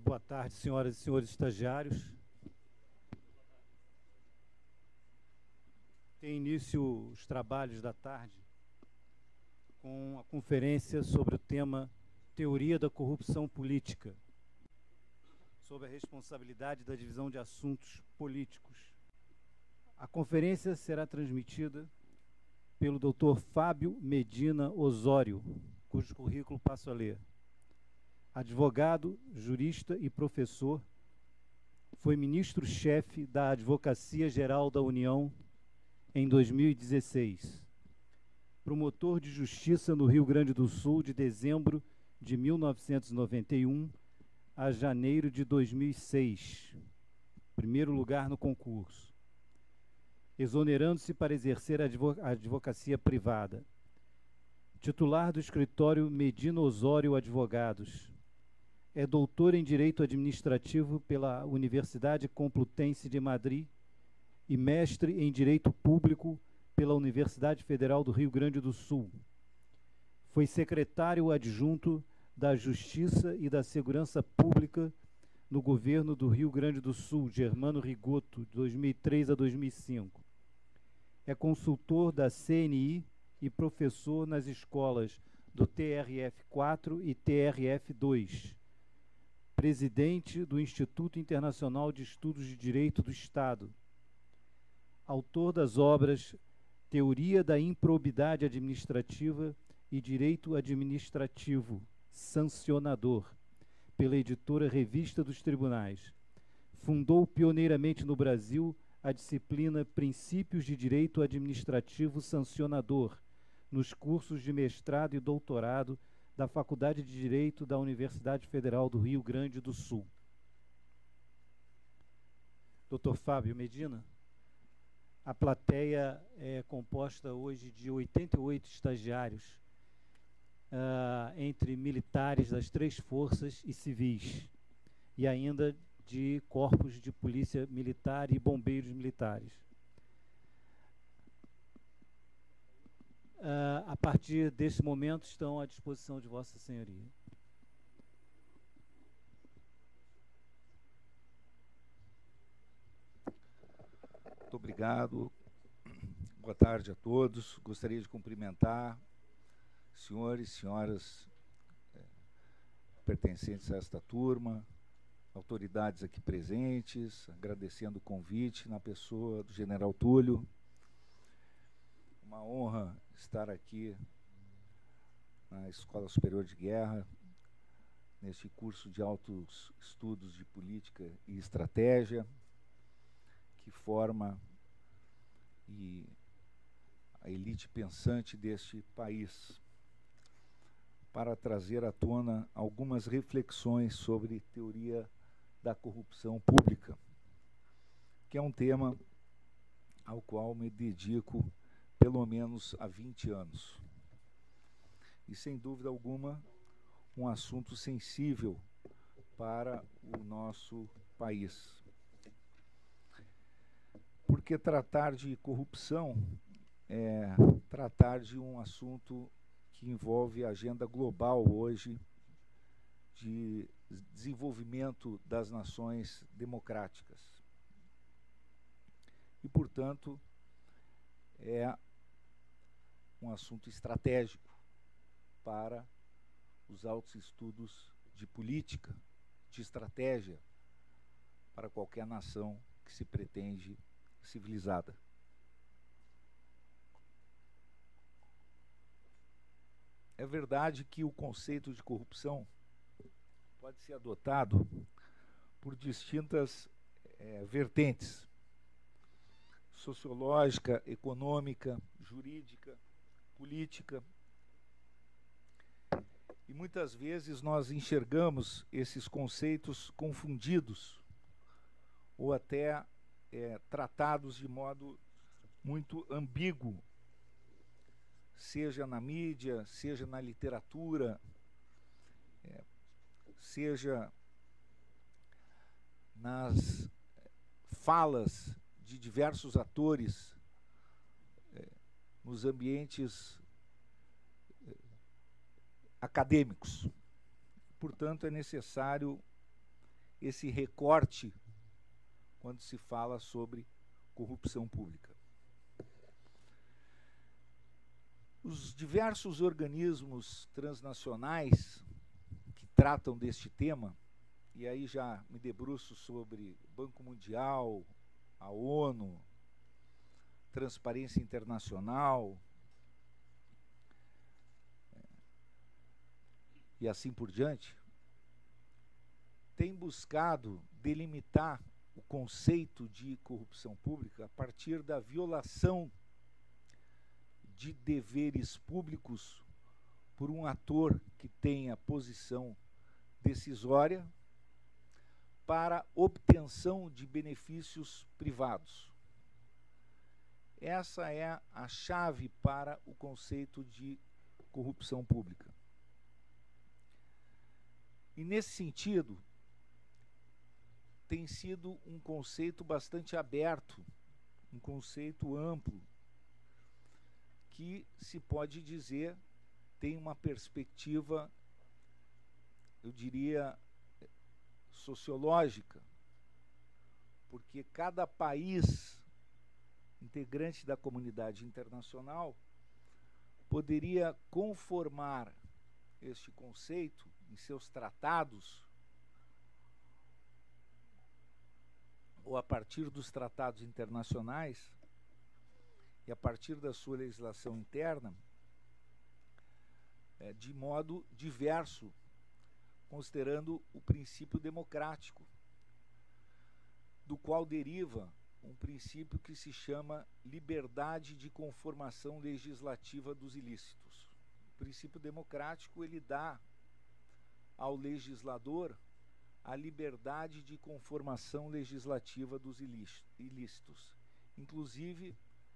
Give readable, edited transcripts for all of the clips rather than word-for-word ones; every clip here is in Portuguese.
Boa tarde, senhoras e senhores estagiários. Tem início os trabalhos da tarde com a conferência sobre o tema Teoria da Corrupção Política, sob a responsabilidade da Divisão de Assuntos Políticos. A conferência será transmitida pelo Dr. Fábio Medina Osório, cujo currículo passo a ler. Advogado, jurista e professor, foi ministro-chefe da Advocacia Geral da União em 2016. Promotor de Justiça no Rio Grande do Sul de dezembro de 1991 a janeiro de 2006. Primeiro lugar no concurso. Exonerando-se para exercer a advocacia privada. Titular do escritório Medina Osório Advogados. É doutor em Direito Administrativo pela Universidade Complutense de Madrid e mestre em Direito Público pela Universidade Federal do Rio Grande do Sul. Foi secretário adjunto da Justiça e da Segurança Pública no governo do Rio Grande do Sul, Germano Rigoto, de 2003 a 2005. É consultor da CNI e professor nas escolas do TRF4 e TRF2. Presidente do Instituto Internacional de Estudos de Direito do Estado. Autor das obras Teoria da Improbidade Administrativa e Direito Administrativo Sancionador, pela editora Revista dos Tribunais. Fundou pioneiramente no Brasil a disciplina Princípios de Direito Administrativo Sancionador, nos cursos de mestrado e doutorado da Faculdade de Direito da Universidade Federal do Rio Grande do Sul. Dr. Fábio Medina, a plateia é composta hoje de 88 estagiários, entre militares das 3 forças e civis, e ainda de corpos de polícia militar e bombeiros militares. A partir desse momento estão à disposição de Vossa Senhoria. Muito obrigado. Boa tarde a todos. Gostaria de cumprimentar senhores e senhoras pertencentes a esta turma, autoridades aqui presentes, agradecendo o convite na pessoa do General Túlio. Uma honra estar aqui na Escola Superior de Guerra, neste curso de altos estudos de política e estratégia, que forma a elite pensante deste país, para trazer à tona algumas reflexões sobre teoria da corrupção pública, que é um tema ao qual me dedico pelo menos há 20 anos. E, sem dúvida alguma, um assunto sensível para o nosso país. Porque tratar de corrupção é tratar de um assunto que envolve a agenda global hoje de desenvolvimento das nações democráticas. E, portanto, é um assunto estratégico para os altos estudos de política, de estratégia para qualquer nação que se pretende civilizada. É verdade que o conceito de corrupção pode ser adotado por distintas vertentes: sociológica, econômica, jurídica, política. E muitas vezes nós enxergamos esses conceitos confundidos ou até tratados de modo muito ambíguo, seja na mídia, seja na literatura, seja nas falas de diversos atores nos ambientes acadêmicos. Portanto, é necessário esse recorte quando se fala sobre corrupção pública. Os diversos organismos transnacionais que tratam deste tema, e aí já me debruço sobre o Banco Mundial, a ONU, Transparência Internacional, e assim por diante, tem buscado delimitar o conceito de corrupção pública a partir da violação de deveres públicos por um ator que tenha posição decisória para obtenção de benefícios privados. Essa é a chave para o conceito de corrupção pública. E nesse sentido, tem sido um conceito bastante aberto, um conceito amplo, que se pode dizer tem uma perspectiva, eu diria, sociológica, porque cada país integrante da comunidade internacional poderia conformar este conceito em seus tratados, ou a partir dos tratados internacionais, e a partir da sua legislação interna, de modo diverso, considerando o princípio democrático, do qual deriva um princípio que se chama liberdade de conformação legislativa dos ilícitos. O princípio democrático, ele dá ao legislador a liberdade de conformação legislativa dos ilícitos, inclusive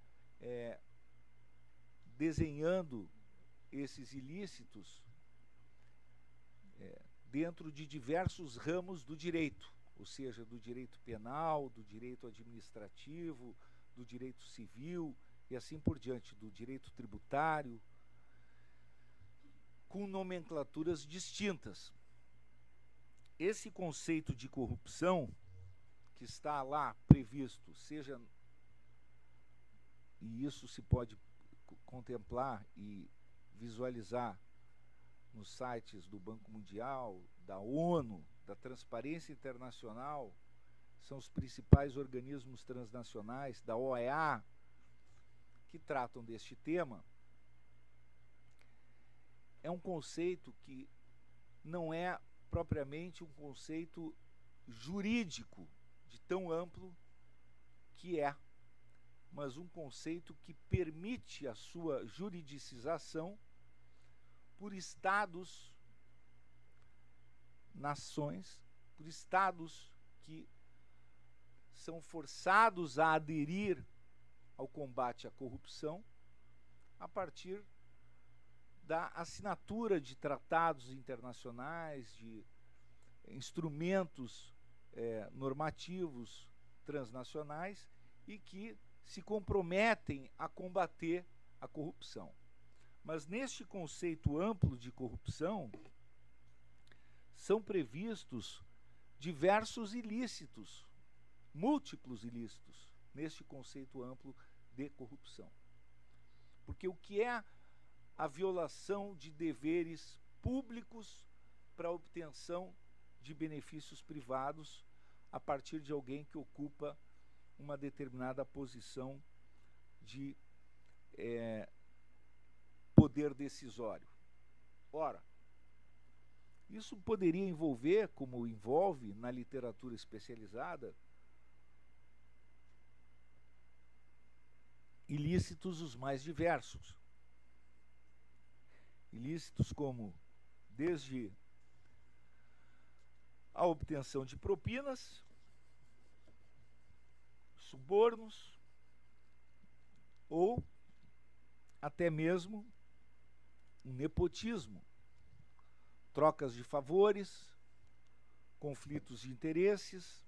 desenhando esses ilícitos dentro de diversos ramos do direito, ou seja, do direito penal, do direito administrativo, do direito civil e assim por diante, do direito tributário, com nomenclaturas distintas. Esse conceito de corrupção que está lá previsto, seja, e isso se pode contemplar e visualizar nos sites do Banco Mundial, da ONU, da Transparência Internacional, são os principais organismos transnacionais, da OEA, que tratam deste tema. É um conceito que não é propriamente um conceito jurídico de tão amplo que é, mas um conceito que permite a sua juridicização por estados, nações, por estados que são forçados a aderir ao combate à corrupção a partir da assinatura de tratados internacionais, de instrumentos normativos transnacionais e que se comprometem a combater a corrupção. Mas neste conceito amplo de corrupção são previstos diversos ilícitos, múltiplos ilícitos, neste conceito amplo de corrupção. Porque o que é a violação de deveres públicos para a obtenção de benefícios privados a partir de alguém que ocupa uma determinada posição de poder decisório? Ora, isso poderia envolver, como envolve na literatura especializada, ilícitos os mais diversos. Ilícitos como desde a obtenção de propinas, subornos, ou até mesmo um nepotismo, trocas de favores, conflitos de interesses,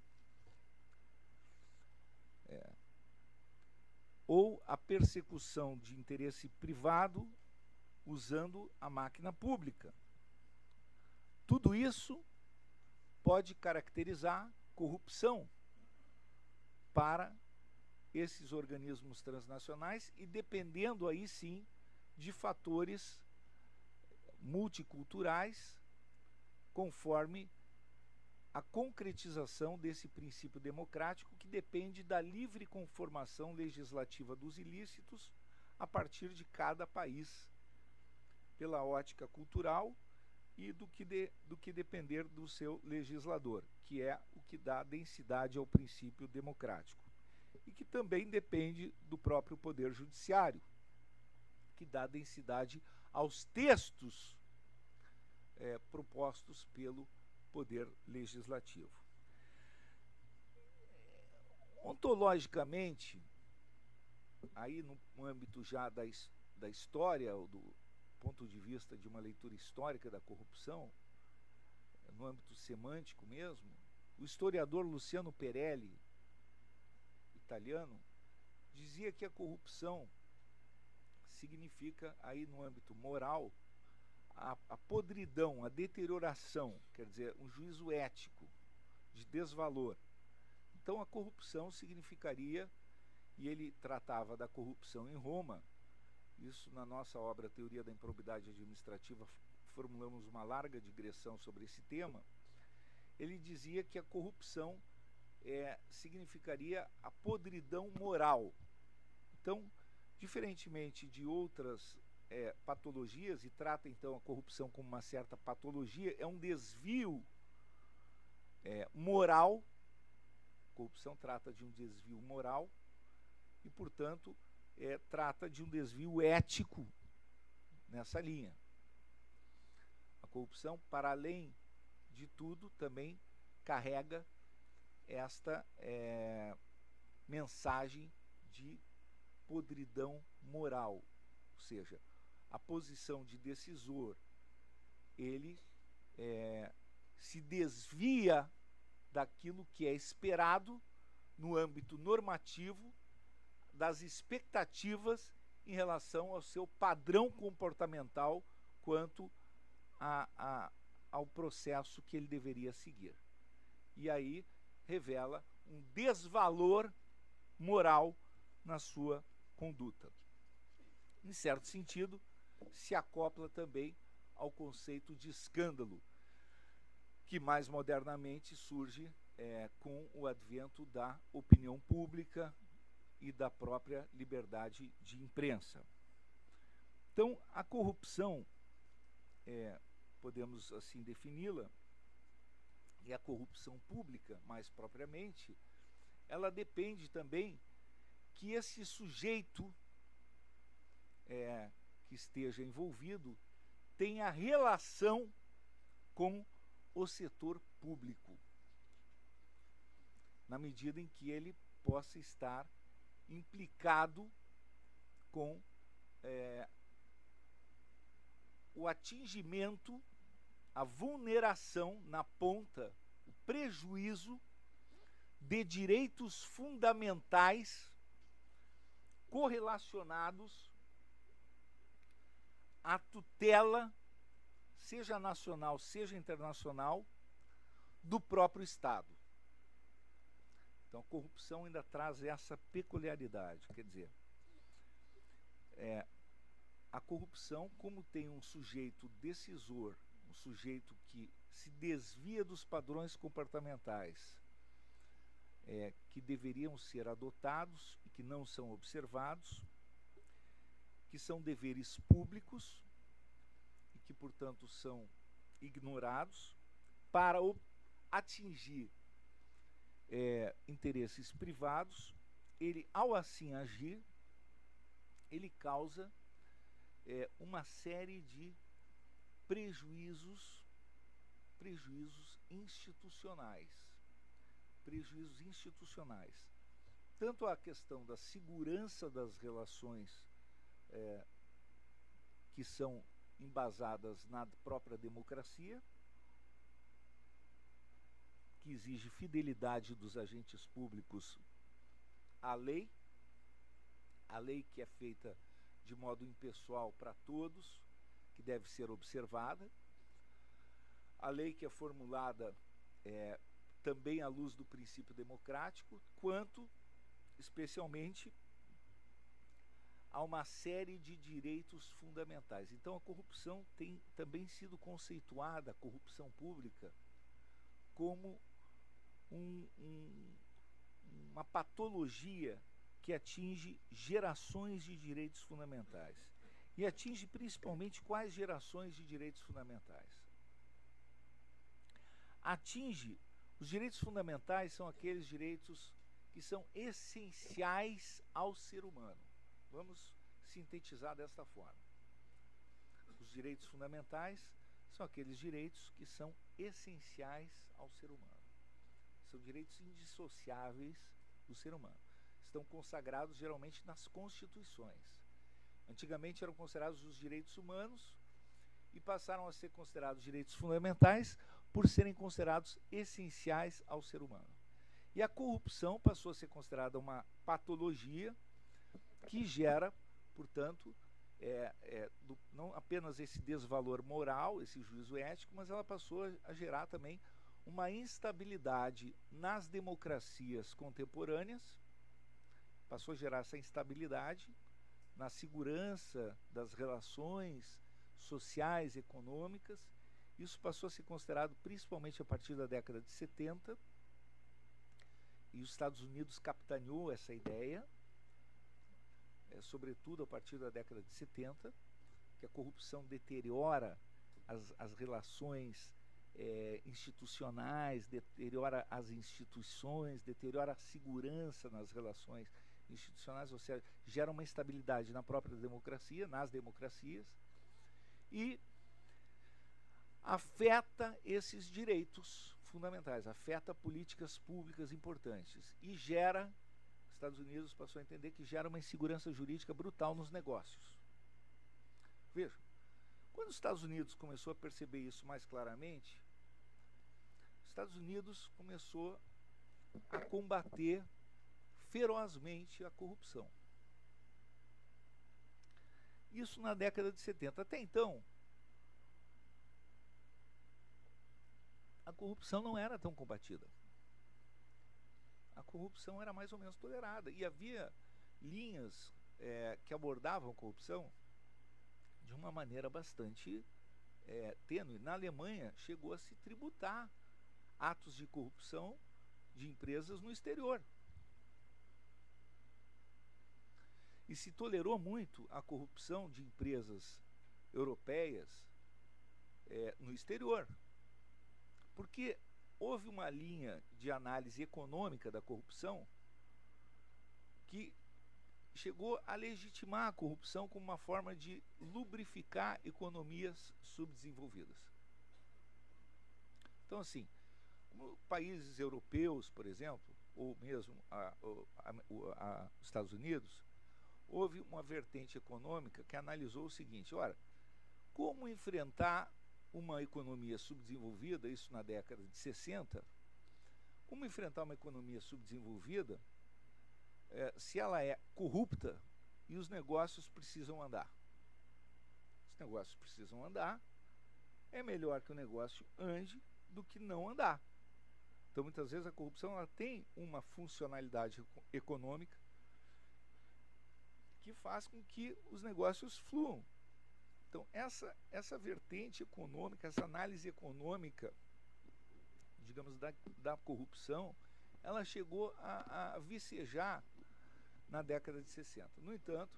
ou a persecução de interesse privado usando a máquina pública. Tudo isso pode caracterizar corrupção para esses organismos transnacionais e dependendo aí sim de fatores multiculturais, conforme a concretização desse princípio democrático que depende da livre conformação legislativa dos ilícitos a partir de cada país, pela ótica cultural e do que depender do seu legislador, que é o que dá densidade ao princípio democrático. E que também depende do próprio Poder Judiciário, que dá densidade aos textos propostos pelo Poder Legislativo. Ontologicamente, aí no âmbito já da história, do ponto de vista de uma leitura histórica da corrupção, no âmbito semântico mesmo, o historiador Luciano Perelli, italiano, dizia que a corrupção significa, aí no âmbito moral, a podridão, a deterioração, quer dizer, um juízo ético de desvalor. Então a corrupção significaria, e ele tratava da corrupção em Roma, isso na nossa obra Teoria da Improbidade Administrativa formulamos uma larga digressão sobre esse tema. Ele dizia que a corrupção significaria a podridão moral. Então, diferentemente de outras patologias, e trata então a corrupção como uma certa patologia, é um desvio moral. A corrupção trata de um desvio moral e, portanto, trata de um desvio ético nessa linha. A corrupção, para além de tudo, também carrega esta mensagem de podridão moral, ou seja, a posição de decisor, ele se desvia daquilo que é esperado no âmbito normativo, das expectativas em relação ao seu padrão comportamental quanto ao processo que ele deveria seguir. E aí revela um desvalor moral na sua conduta. Em certo sentido, se acopla também ao conceito de escândalo, que mais modernamente surge com o advento da opinião pública e da própria liberdade de imprensa. Então, a corrupção, podemos assim defini-la, e a corrupção pública, mais propriamente, ela depende também que esse sujeito que esteja envolvido tenha relação com o setor público, na medida em que ele possa estar implicado com o atingimento, a vulneração na ponta, o prejuízo de direitos fundamentais correlacionados à tutela, seja nacional, seja internacional, do próprio Estado. Então, a corrupção ainda traz essa peculiaridade, quer dizer, a corrupção, como tem um sujeito decisor, um sujeito que se desvia dos padrões comportamentais que deveriam ser adotados e que não são observados, que são deveres públicos e que, portanto, são ignorados para atingir interesses privados, ele, ao assim agir, ele causa uma série de prejuízos institucionais. Tanto a questão da segurança das relações que são embasadas na própria democracia, que exige fidelidade dos agentes públicos à lei, a lei que é feita de modo impessoal para todos, que deve ser observada, a lei que é formulada também à luz do princípio democrático, quanto, especialmente, a uma série de direitos fundamentais. Então, a corrupção tem também sido conceituada, a corrupção pública, como uma patologia que atinge gerações de direitos fundamentais. E atinge principalmente quais gerações de direitos fundamentais? Atinge os direitos fundamentais, são aqueles direitos que são essenciais ao ser humano. Vamos sintetizar desta forma. Os direitos fundamentais são aqueles direitos que são essenciais ao ser humano. São direitos indissociáveis do ser humano. Estão consagrados geralmente nas constituições. Antigamente eram considerados os direitos humanos e passaram a ser considerados direitos fundamentais por serem considerados essenciais ao ser humano. E a corrupção passou a ser considerada uma patologia que gera, portanto, não apenas esse desvalor moral, esse juízo ético, mas ela passou a gerar também uma instabilidade nas democracias contemporâneas, passou a gerar essa instabilidade na segurança das relações sociais e econômicas. Isso passou a ser considerado principalmente a partir da década de 70, e os Estados Unidos capitaneou essa ideia, sobretudo a partir da década de 70, que a corrupção deteriora as relações institucionais, deteriora as instituições, deteriora a segurança nas relações institucionais, ou seja, gera uma instabilidade na própria democracia, nas democracias, e afeta esses direitos fundamentais, afeta políticas públicas importantes e gera, Estados Unidos passou a entender que gera uma insegurança jurídica brutal nos negócios. Veja, quando os Estados Unidos começou a perceber isso mais claramente, os Estados Unidos começou a combater ferozmente a corrupção. Isso na década de 70. Até então, a corrupção não era tão combatida. A corrupção era mais ou menos tolerada. E havia linhas que abordavam a corrupção de uma maneira bastante tênue. Na Alemanha, chegou a se tributar atos de corrupção de empresas no exterior. E se tolerou muito a corrupção de empresas europeias no exterior. Porque houve uma linha de análise econômica da corrupção que chegou a legitimar a corrupção como uma forma de lubrificar economias subdesenvolvidas. Então, assim, como países europeus, por exemplo, ou mesmo os Estados Unidos, houve uma vertente econômica que analisou o seguinte: ora, como enfrentar uma economia subdesenvolvida, isso na década de 60, como enfrentar uma economia subdesenvolvida se ela é corrupta e os negócios precisam andar? Os negócios precisam andar, é melhor que o negócio ande do que não andar. Então, muitas vezes, a corrupção ela tem uma funcionalidade econômica que faz com que os negócios fluam. Então, essa vertente econômica, essa análise econômica, digamos, da corrupção, ela chegou a vicejar na década de 60. No entanto,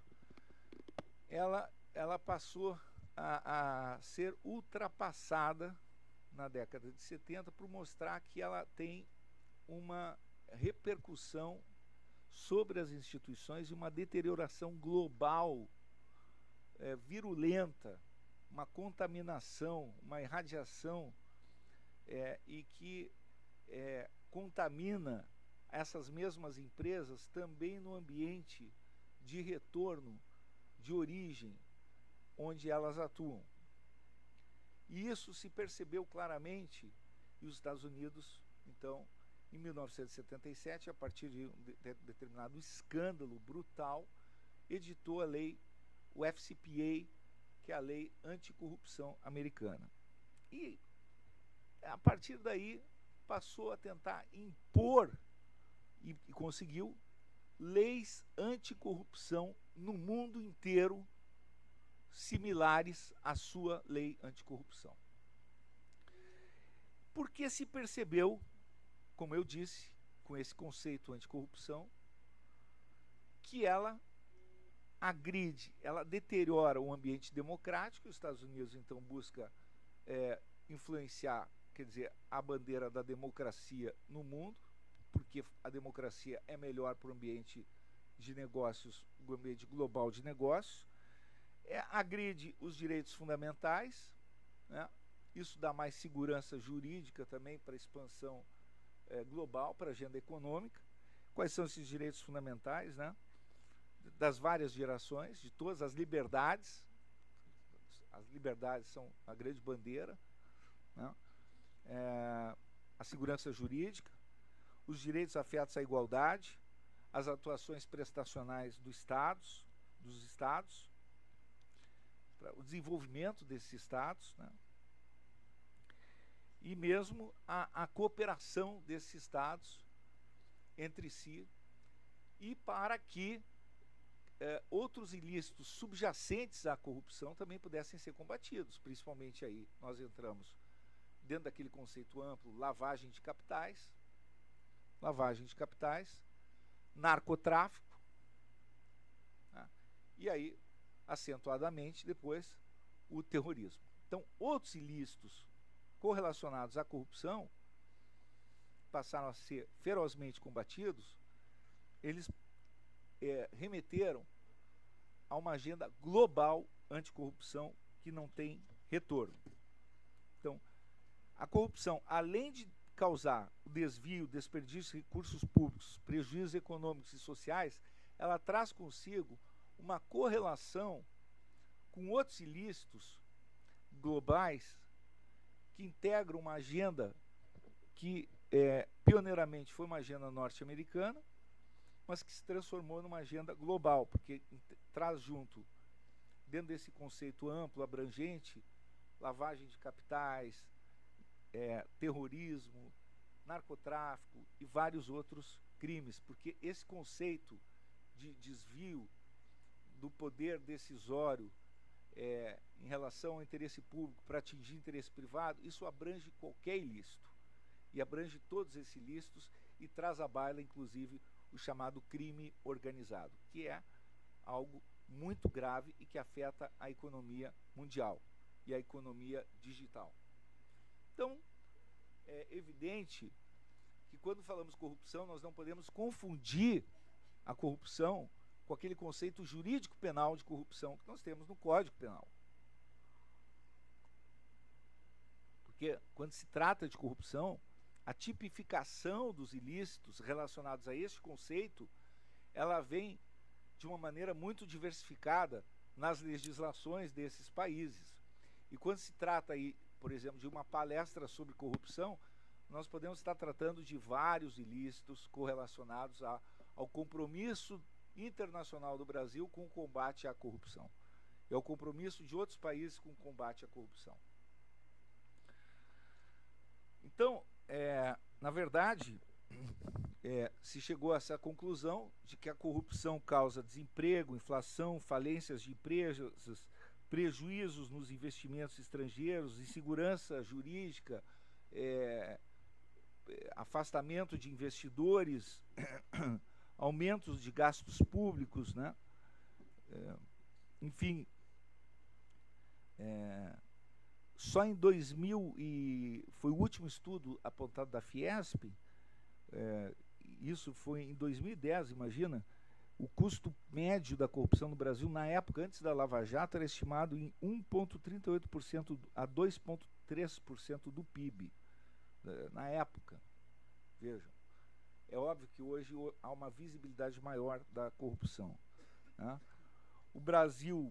ela passou a ser ultrapassada na década de 70 por mostrar que ela tem uma repercussão sobre as instituições e uma deterioração global virulenta, uma contaminação, uma irradiação e que contamina essas mesmas empresas também no ambiente de retorno, de origem, onde elas atuam. E isso se percebeu claramente, e os Estados Unidos, então, em 1977, a partir de um determinado escândalo brutal, editou a lei, o FCPA, que é a lei anticorrupção americana. E, a partir daí, passou a tentar impor, e conseguiu, leis anticorrupção no mundo inteiro, similares à sua lei anticorrupção. Porque se percebeu, como eu disse, com esse conceito anticorrupção, que ela agride, ela deteriora o ambiente democrático. Os Estados Unidos, então, busca influenciar, quer dizer, a bandeira da democracia no mundo, porque a democracia é melhor para o ambiente de negócios, o ambiente global de negócios. Agride os direitos fundamentais, né? Isso dá mais segurança jurídica também para a expansão global, para a agenda econômica. Quais são esses direitos fundamentais, né? Das várias gerações, de todas as liberdades. As liberdades são a grande bandeira, né? A segurança jurídica, os direitos afetos à igualdade, as atuações prestacionais dos estados, o desenvolvimento desses estados, né? E mesmo a cooperação desses estados entre si, e para que outros ilícitos subjacentes à corrupção também pudessem ser combatidos. Principalmente aí nós entramos dentro daquele conceito amplo: lavagem de capitais, narcotráfico, né? E aí, acentuadamente, depois, o terrorismo. Então, outros ilícitos correlacionados à corrupção passaram a ser ferozmente combatidos. Eles remeteram a uma agenda global anticorrupção que não tem retorno. Então, a corrupção, além de causar o desvio, desperdício de recursos públicos, prejuízos econômicos e sociais, ela traz consigo uma correlação com outros ilícitos globais que integram uma agenda que pioneiramente foi uma agenda norte-americana, mas que se transformou numa agenda global, porque traz junto, dentro desse conceito amplo, abrangente, lavagem de capitais, terrorismo, narcotráfico e vários outros crimes, porque esse conceito de desvio do poder decisório em relação ao interesse público para atingir interesse privado, isso abrange qualquer ilícito, e abrange todos esses ilícitos, e traz à baila, inclusive, o chamado crime organizado, que é algo muito grave e que afeta a economia mundial e a economia digital. Então, é evidente que quando falamos corrupção, nós não podemos confundir a corrupção com aquele conceito jurídico penal de corrupção que nós temos no Código Penal. Porque quando se trata de corrupção, a tipificação dos ilícitos relacionados a este conceito, ela vem de uma maneira muito diversificada nas legislações desses países. E quando se trata aí, por exemplo, de uma palestra sobre corrupção, nós podemos estar tratando de vários ilícitos correlacionados ao compromisso internacional do Brasil com o combate à corrupção. E ao compromisso de outros países com o combate à corrupção. Então, na verdade, se chegou a essa conclusão de que a corrupção causa desemprego, inflação, falências de empresas, prejuízos nos investimentos estrangeiros, insegurança jurídica, afastamento de investidores, aumentos de gastos públicos, né? Enfim, só em 2000, e foi o último estudo apontado da Fiesp, isso foi em 2010, imagina, o custo médio da corrupção no Brasil, na época, antes da Lava Jato, era estimado em 1,38% a 2,3% do PIB, na época. Vejam, é óbvio que hoje há uma visibilidade maior da corrupção, né? O Brasil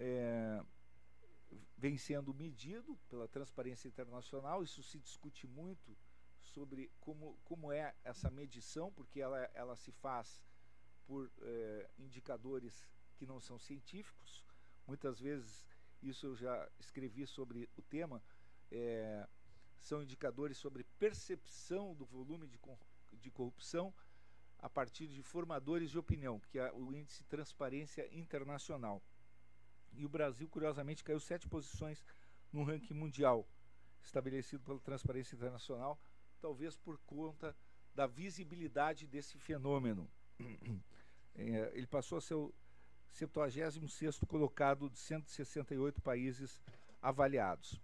vem sendo medido pela Transparência Internacional. Isso se discute muito sobre como é essa medição, porque ela se faz por indicadores que não são científicos. Muitas vezes, isso eu já escrevi sobre o tema, são indicadores sobre percepção do volume de corrupção a partir de formadores de opinião, que é o índice de Transparência Internacional. E o Brasil, curiosamente, caiu 7 posições no ranking mundial, estabelecido pela Transparência Internacional, talvez por conta da visibilidade desse fenômeno. Ele passou a ser o 76º colocado de 168 países avaliados.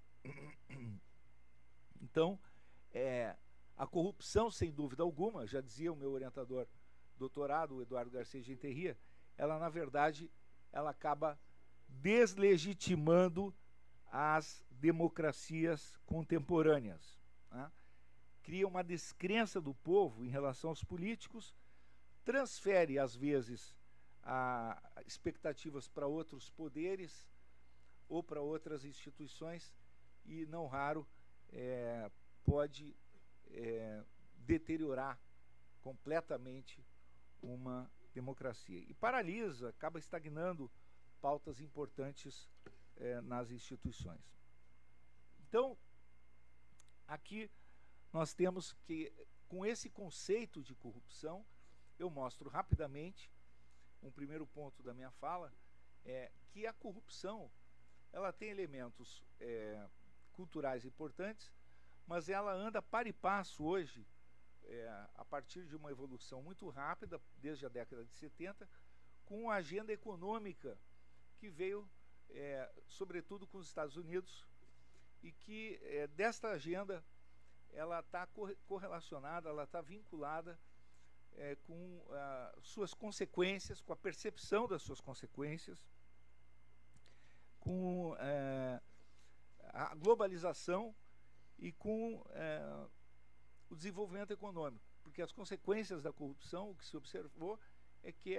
Então, a corrupção, sem dúvida alguma, já dizia o meu orientador doutorado, o Eduardo Garcia Genterria, ela, na verdade, ela acaba deslegitimando as democracias contemporâneas, né? Cria uma descrença do povo em relação aos políticos, transfere, às vezes, expectativas para outros poderes ou para outras instituições e, não raro, pode deteriorar completamente uma democracia. E paralisa, acaba estagnando pautas importantes nas instituições. Então, aqui nós temos que, com esse conceito de corrupção, eu mostro rapidamente, um primeiro ponto da minha fala, que a corrupção ela tem elementos culturais importantes, mas ela anda par e passo hoje, a partir de uma evolução muito rápida, desde a década de 70, com a agenda econômica que veio, sobretudo, com os Estados Unidos, e que desta agenda ela está correlacionada, ela está vinculada com suas consequências, com a percepção das suas consequências, com a globalização e com o desenvolvimento econômico. Porque as consequências da corrupção, o que se observou, é que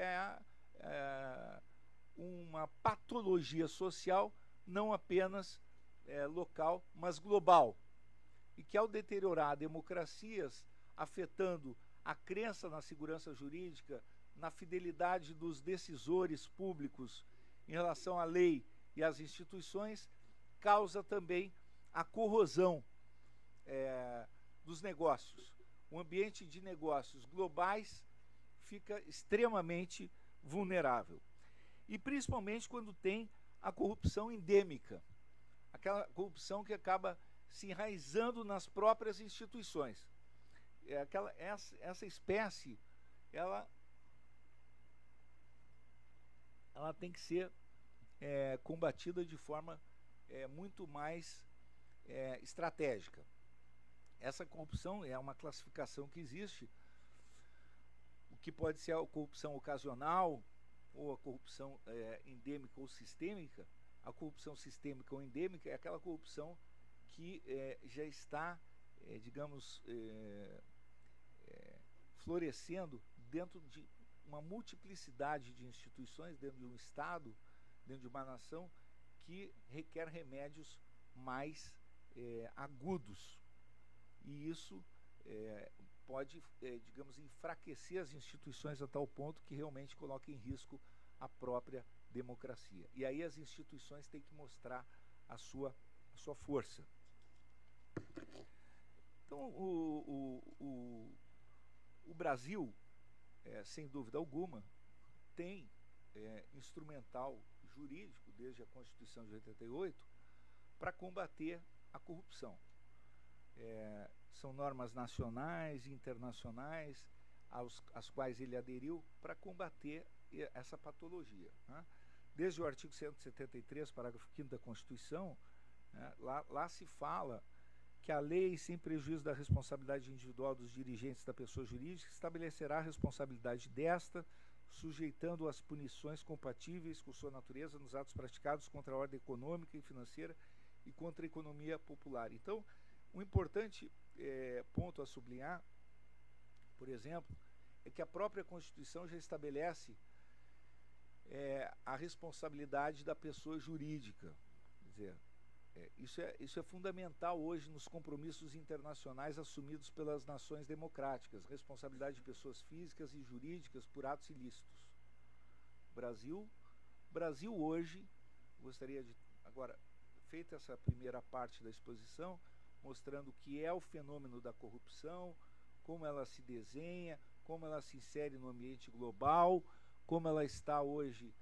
uma patologia social não apenas local, mas global. E que, ao deteriorar democracias, afetando a crença na segurança jurídica, na fidelidade dos decisores públicos em relação à lei e às instituições, causa também a corrosão dos negócios. O ambiente de negócios globais fica extremamente vulnerável. E principalmente quando tem a corrupção endêmica, aquela corrupção que acaba se enraizando nas próprias instituições. Essa espécie, ela tem que ser combatida de forma muito mais estratégica. Essa corrupção é uma classificação que existe, o que pode ser a corrupção ocasional, ou a corrupção endêmica ou sistêmica. A corrupção sistêmica ou endêmica é aquela corrupção que já está, digamos, florescendo dentro de uma multiplicidade de instituições, dentro de um Estado, dentro de uma nação, que requer remédios mais agudos. E isso pode, digamos, enfraquecer as instituições a tal ponto que realmente coloca em risco a própria democracia. E aí as instituições têm que mostrar a sua força. Então, o Brasil, sem dúvida alguma, tem instrumental jurídico, desde a Constituição de 88, para combater a corrupção. São normas nacionais e internacionais às quais ele aderiu para combater essa patologia, né? Desde o artigo 173, parágrafo 5º da Constituição, né, lá se fala que a lei, sem prejuízo da responsabilidade individual dos dirigentes da pessoa jurídica, estabelecerá a responsabilidade desta, sujeitando às punições compatíveis com sua natureza nos atos praticados contra a ordem econômica e financeira e contra a economia popular. Então, um importante ponto a sublinhar, por exemplo, é que a própria Constituição já estabelece a responsabilidade da pessoa jurídica. Quer dizer, isso é fundamental hoje nos compromissos internacionais assumidos pelas nações democráticas, responsabilidade de pessoas físicas e jurídicas por atos ilícitos. Brasil hoje, gostaria de, agora, feita essa primeira parte da exposição, mostrando o que é o fenômeno da corrupção, como ela se desenha, como ela se insere no ambiente global, como ela está hoje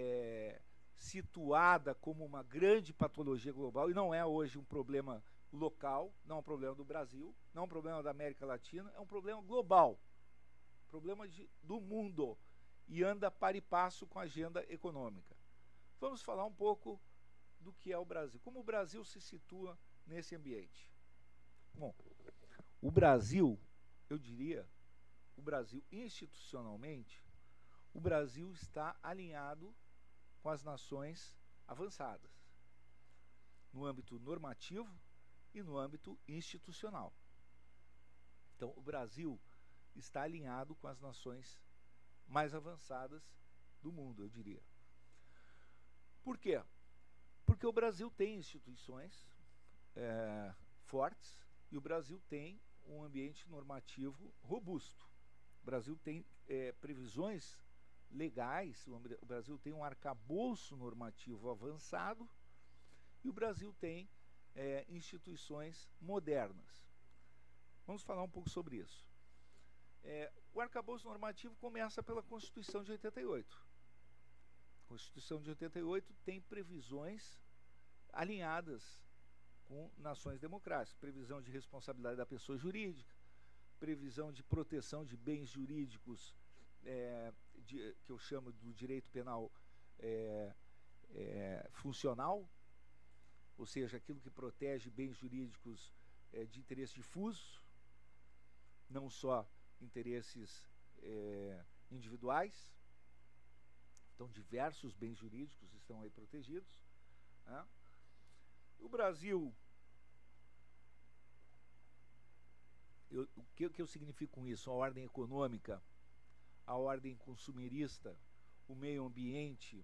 situada como uma grande patologia global, e não é hoje um problema local, não é um problema do Brasil, não é um problema da América Latina, é um problema global, problema do mundo, e anda par e passo com a agenda econômica. Vamos falar um pouco do que é o Brasil, como o Brasil se situa nesse ambiente. Bom, o Brasil, eu diria, o Brasil institucionalmente, o Brasil está alinhado com as nações avançadas, no âmbito normativo e no âmbito institucional. Então, o Brasil está alinhado com as nações mais avançadas do mundo, eu diria. Por quê? Porque o Brasil tem instituições fortes e o Brasil tem um ambiente normativo robusto. O Brasil tem previsões legais, o Brasil tem um arcabouço normativo avançado e o Brasil tem instituições modernas. Vamos falar um pouco sobre isso. O arcabouço normativo começa pela Constituição de 88. A Constituição de 88 tem previsões alinhadas com nações democráticas, previsão de responsabilidade da pessoa jurídica, previsão de proteção de bens jurídicos, que eu chamo do direito penal funcional, ou seja, aquilo que protege bens jurídicos de interesse difuso, não só interesses individuais. Então, diversos bens jurídicos estão aí protegidos, né? O Brasil, o que eu significo com isso? A ordem econômica, a ordem consumerista, o meio ambiente,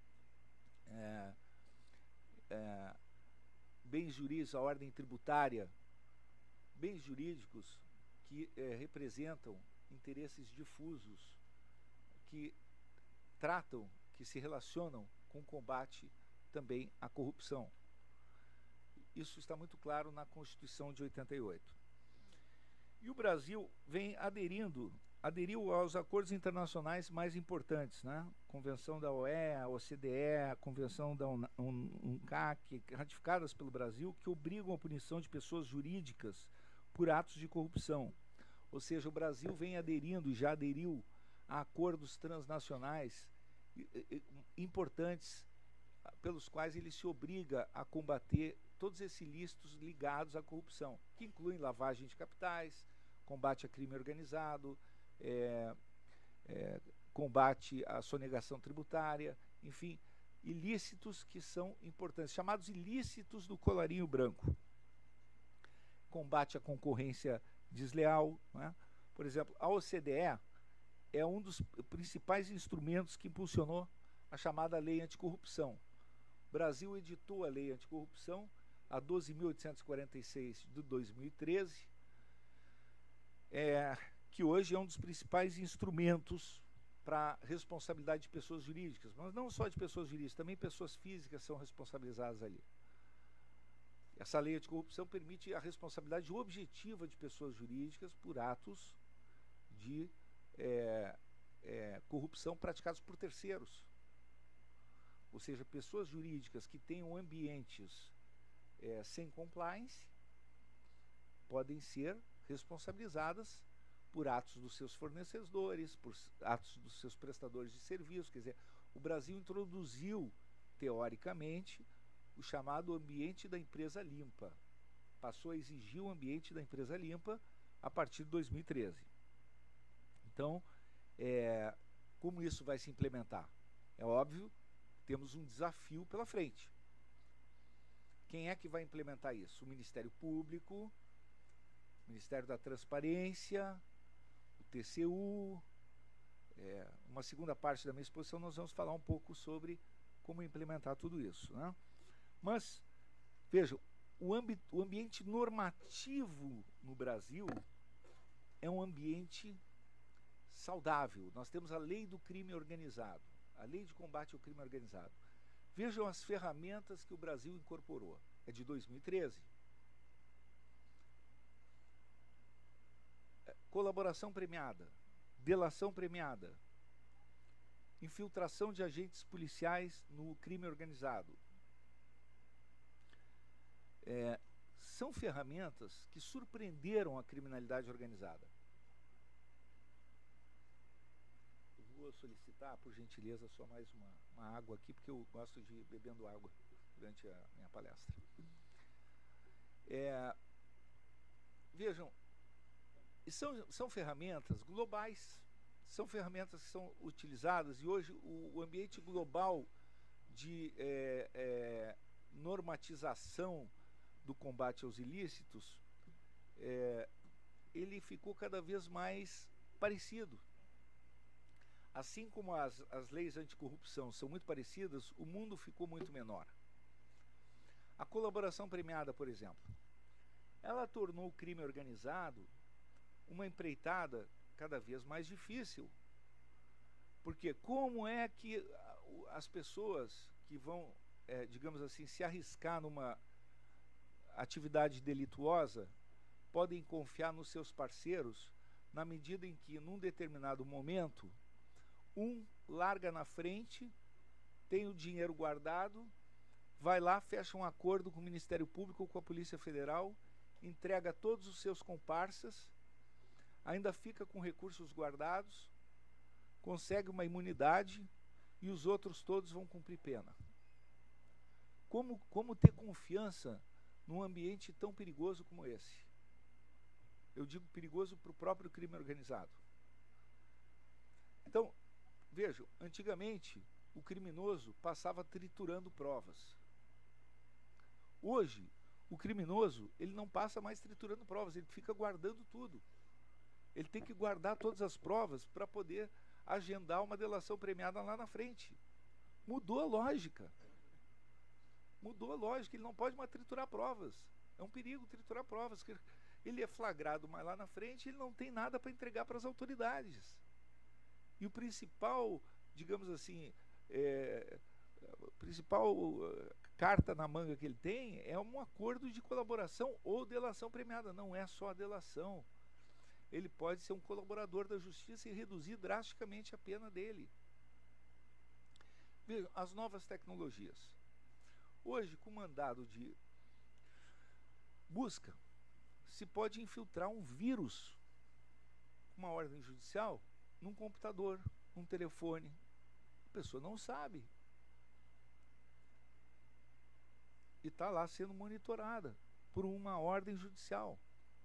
bens jurídicos, a ordem tributária, bens jurídicos que representam interesses difusos, que tratam, que se relacionam com o combate também à corrupção. Isso está muito claro na Constituição de 88. E o Brasil vem aderiu aos acordos internacionais mais importantes, né? Convenção da OEA, a OCDE, a Convenção da UNCAC, ratificadas pelo Brasil, que obrigam a punição de pessoas jurídicas por atos de corrupção. Ou seja, o Brasil vem aderindo e já aderiu a acordos transnacionais importantes, pelos quais ele se obriga a combater todos esses ilícitos ligados à corrupção, que incluem lavagem de capitais, combate a crime organizado, combate à sonegação tributária, enfim, ilícitos que são importantes, chamados ilícitos do colarinho branco. Combate à concorrência desleal, né? Por exemplo, a OCDE é um dos principais instrumentos que impulsionou a chamada Lei Anticorrupção. O Brasil editou a Lei Anticorrupção, a 12.846 de 2013, que hoje é um dos principais instrumentos para responsabilidade de pessoas jurídicas, mas não só de pessoas jurídicas, também pessoas físicas são responsabilizadas ali. Essa lei anticorrupção permite a responsabilidade objetiva de pessoas jurídicas por atos de corrupção praticados por terceiros. Ou seja, pessoas jurídicas que tenham ambientes sem compliance podem ser responsabilizadas por atos dos seus fornecedores, por atos dos seus prestadores de serviços. Quer dizer, o Brasil introduziu, teoricamente, o chamado ambiente da empresa limpa. Passou a exigir o ambiente da empresa limpa a partir de 2013. Então, como isso vai se implementar? É óbvio, temos um desafio pela frente. Quem é que vai implementar isso? O Ministério Público, o Ministério da Transparência, o TCU. Uma segunda parte da minha exposição nós vamos falar um pouco sobre como implementar tudo isso, né? Mas, vejam, o ambiente normativo no Brasil é um ambiente saudável. Nós temos a Lei do Crime Organizado, a Lei de Combate ao Crime Organizado. Vejam as ferramentas que o Brasil incorporou. É de 2013. colaboração premiada, delação premiada, infiltração de agentes policiais no crime organizado. São ferramentas que surpreenderam a criminalidade organizada. Eu vou solicitar, por gentileza, só mais uma água aqui, porque eu gosto de ir bebendo água durante a minha palestra. Vejam, são ferramentas globais, são ferramentas que são utilizadas, e hoje o ambiente global de normatização do combate aos ilícitos, ele ficou cada vez mais parecido. Assim como as leis anticorrupção são muito parecidas, o mundo ficou muito menor. A colaboração premiada, por exemplo, ela tornou o crime organizado uma empreitada cada vez mais difícil. Porque como é que as pessoas que vão, digamos assim, se arriscar numa atividade delituosa podem confiar nos seus parceiros na medida em que, num determinado momento, um larga na frente, tem o dinheiro guardado, vai lá, fecha um acordo com o Ministério Público ou com a Polícia Federal, entrega todos os seus comparsas, ainda fica com recursos guardados, consegue uma imunidade e os outros todos vão cumprir pena. Como ter confiança num ambiente tão perigoso como esse? Eu digo perigoso para o próprio crime organizado. Então, vejam, antigamente o criminoso passava triturando provas. Hoje, o criminoso, ele não passa mais triturando provas, ele fica guardando tudo. Ele tem que guardar todas as provas para poder agendar uma delação premiada lá na frente. Mudou a lógica. Mudou a lógica, ele não pode mais triturar provas. É um perigo triturar provas. Ele é flagrado mais lá na frente, ele não tem nada para entregar para as autoridades. E o principal, digamos assim, principal carta na manga que ele tem é um acordo de colaboração ou delação premiada. Não é só a delação. Ele pode ser um colaborador da justiça e reduzir drasticamente a pena dele. Vejam, as novas tecnologias. Hoje, com mandado de busca, se pode infiltrar um vírus, uma ordem judicial, num computador, num telefone. A pessoa não sabe. E está lá sendo monitorada por uma ordem judicial.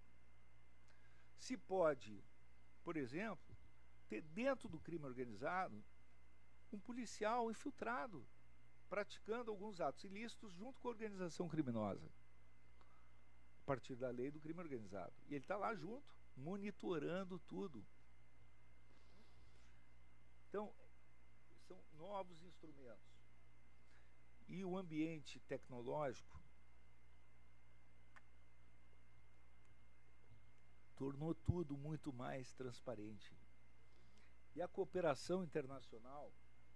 Se pode, por exemplo, ter dentro do crime organizado um policial infiltrado, praticando alguns atos ilícitos junto com a organização criminosa, a partir da lei do crime organizado. E ele está lá junto, monitorando tudo. Então, são novos instrumentos. E o ambiente tecnológico tornou tudo muito mais transparente. E a cooperação internacional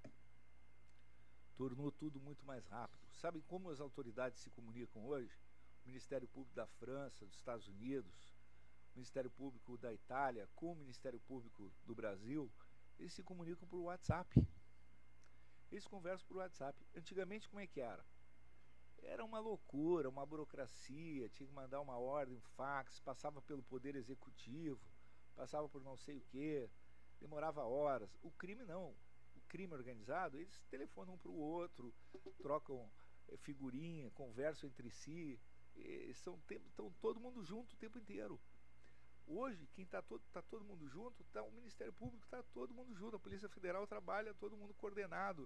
tornou tudo muito mais rápido. Sabem como as autoridades se comunicam hoje? O Ministério Público da França, dos Estados Unidos, o Ministério Público da Itália, com o Ministério Público do Brasil, eles se comunicam por WhatsApp. Eles conversam por WhatsApp. Antigamente, como é que era? Era uma loucura, uma burocracia, tinha que mandar uma ordem, um fax, passava pelo Poder Executivo, passava por não sei o quê, demorava horas. O crime não. O crime organizado, eles telefonam um para o outro, trocam figurinha, conversam entre si, estão todo mundo junto o tempo inteiro. Hoje, quem está todo mundo junto, o Ministério Público está todo mundo junto, a Polícia Federal trabalha todo mundo coordenado.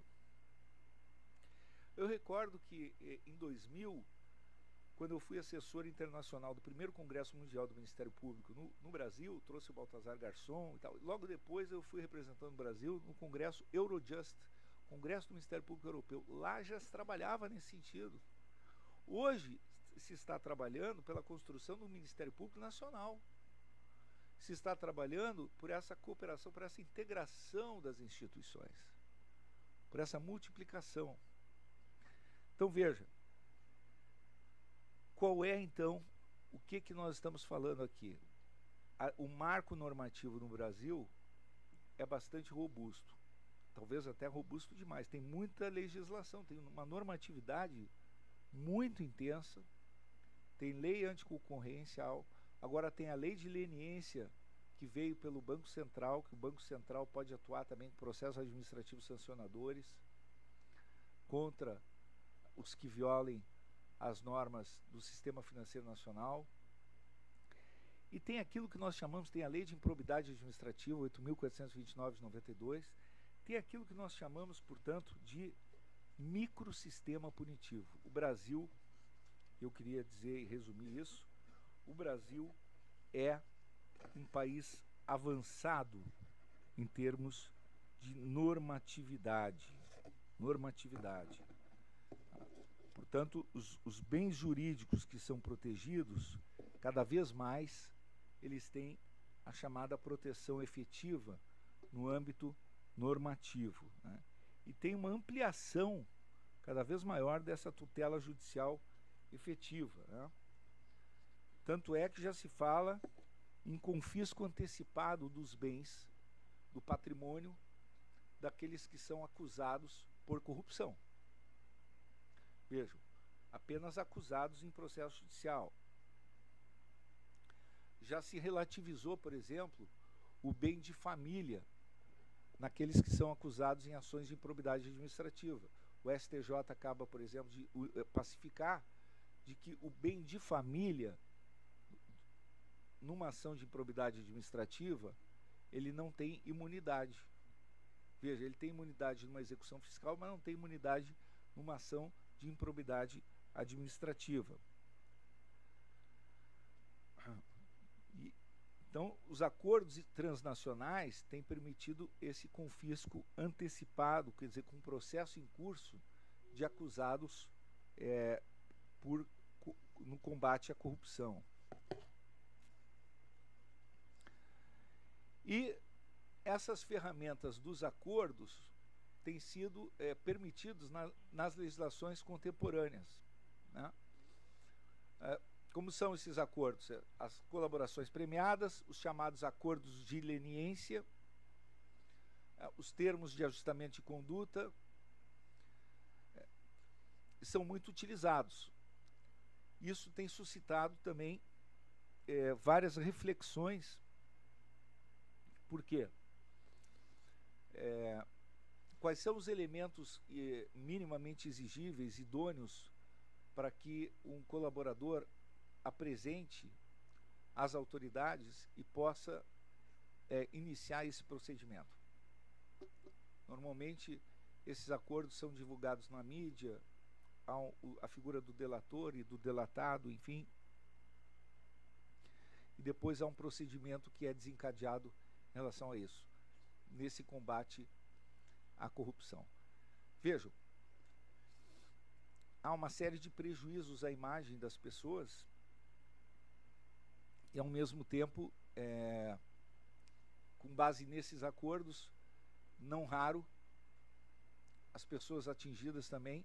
Eu recordo que em 2000, quando eu fui assessor internacional do primeiro Congresso Mundial do Ministério Público no Brasil, trouxe o Baltazar Garçom e tal. Logo depois eu fui representando o Brasil no Congresso Eurojust, Congresso do Ministério Público Europeu. Lá já se trabalhava nesse sentido. Hoje se está trabalhando pela construção do Ministério Público Nacional. Se está trabalhando por essa cooperação, por essa integração das instituições, por essa multiplicação. Então veja, qual é então, o que nós estamos falando aqui? o marco normativo no Brasil é bastante robusto, talvez até robusto demais. Tem muita legislação, tem uma normatividade muito intensa, tem lei anticoncorrencial, agora tem a lei de leniência que veio pelo Banco Central, que o Banco Central pode atuar também com processos administrativos sancionadores contra os que violem as normas do Sistema Financeiro Nacional. E tem aquilo que nós chamamos, tem a Lei de Improbidade Administrativa, 8.429 de 92, tem aquilo que nós chamamos, portanto, de microsistema punitivo. O Brasil, eu queria dizer e resumir isso, o Brasil é um país avançado em termos de normatividade. Portanto, os bens jurídicos que são protegidos, cada vez mais, eles têm a chamada proteção efetiva no âmbito normativo, né? E tem uma ampliação cada vez maior dessa tutela judicial efetiva, né? Tanto é que já se fala em confisco antecipado dos bens, do patrimônio daqueles que são acusados por corrupção. Vejam, apenas acusados em processo judicial. Já se relativizou, por exemplo, o bem de família naqueles que são acusados em ações de improbidade administrativa. O STJ acaba, por exemplo, de pacificar de que o bem de família, numa ação de improbidade administrativa, ele não tem imunidade. Veja, ele tem imunidade numa execução fiscal, mas não tem imunidade numa ação de improbidade administrativa. Então, os acordos transnacionais têm permitido esse confisco antecipado, quer dizer, com processo em curso de acusados no combate à corrupção. E essas ferramentas dos acordos têm sido permitidos nas legislações contemporâneas, né? Como são esses acordos? As colaborações premiadas, os chamados acordos de leniência, os termos de ajustamento de conduta, são muito utilizados. Isso tem suscitado também várias reflexões. Por quê? Quais são os elementos minimamente exigíveis, idôneos, para que um colaborador apresente às autoridades e possa iniciar esse procedimento? Normalmente, esses acordos são divulgados na mídia, há a figura do delator e do delatado, enfim, e depois há um procedimento que é desencadeado em relação a isso, nesse combate à corrupção. Vejam, há uma série de prejuízos à imagem das pessoas e, ao mesmo tempo, com base nesses acordos, não raro, as pessoas atingidas também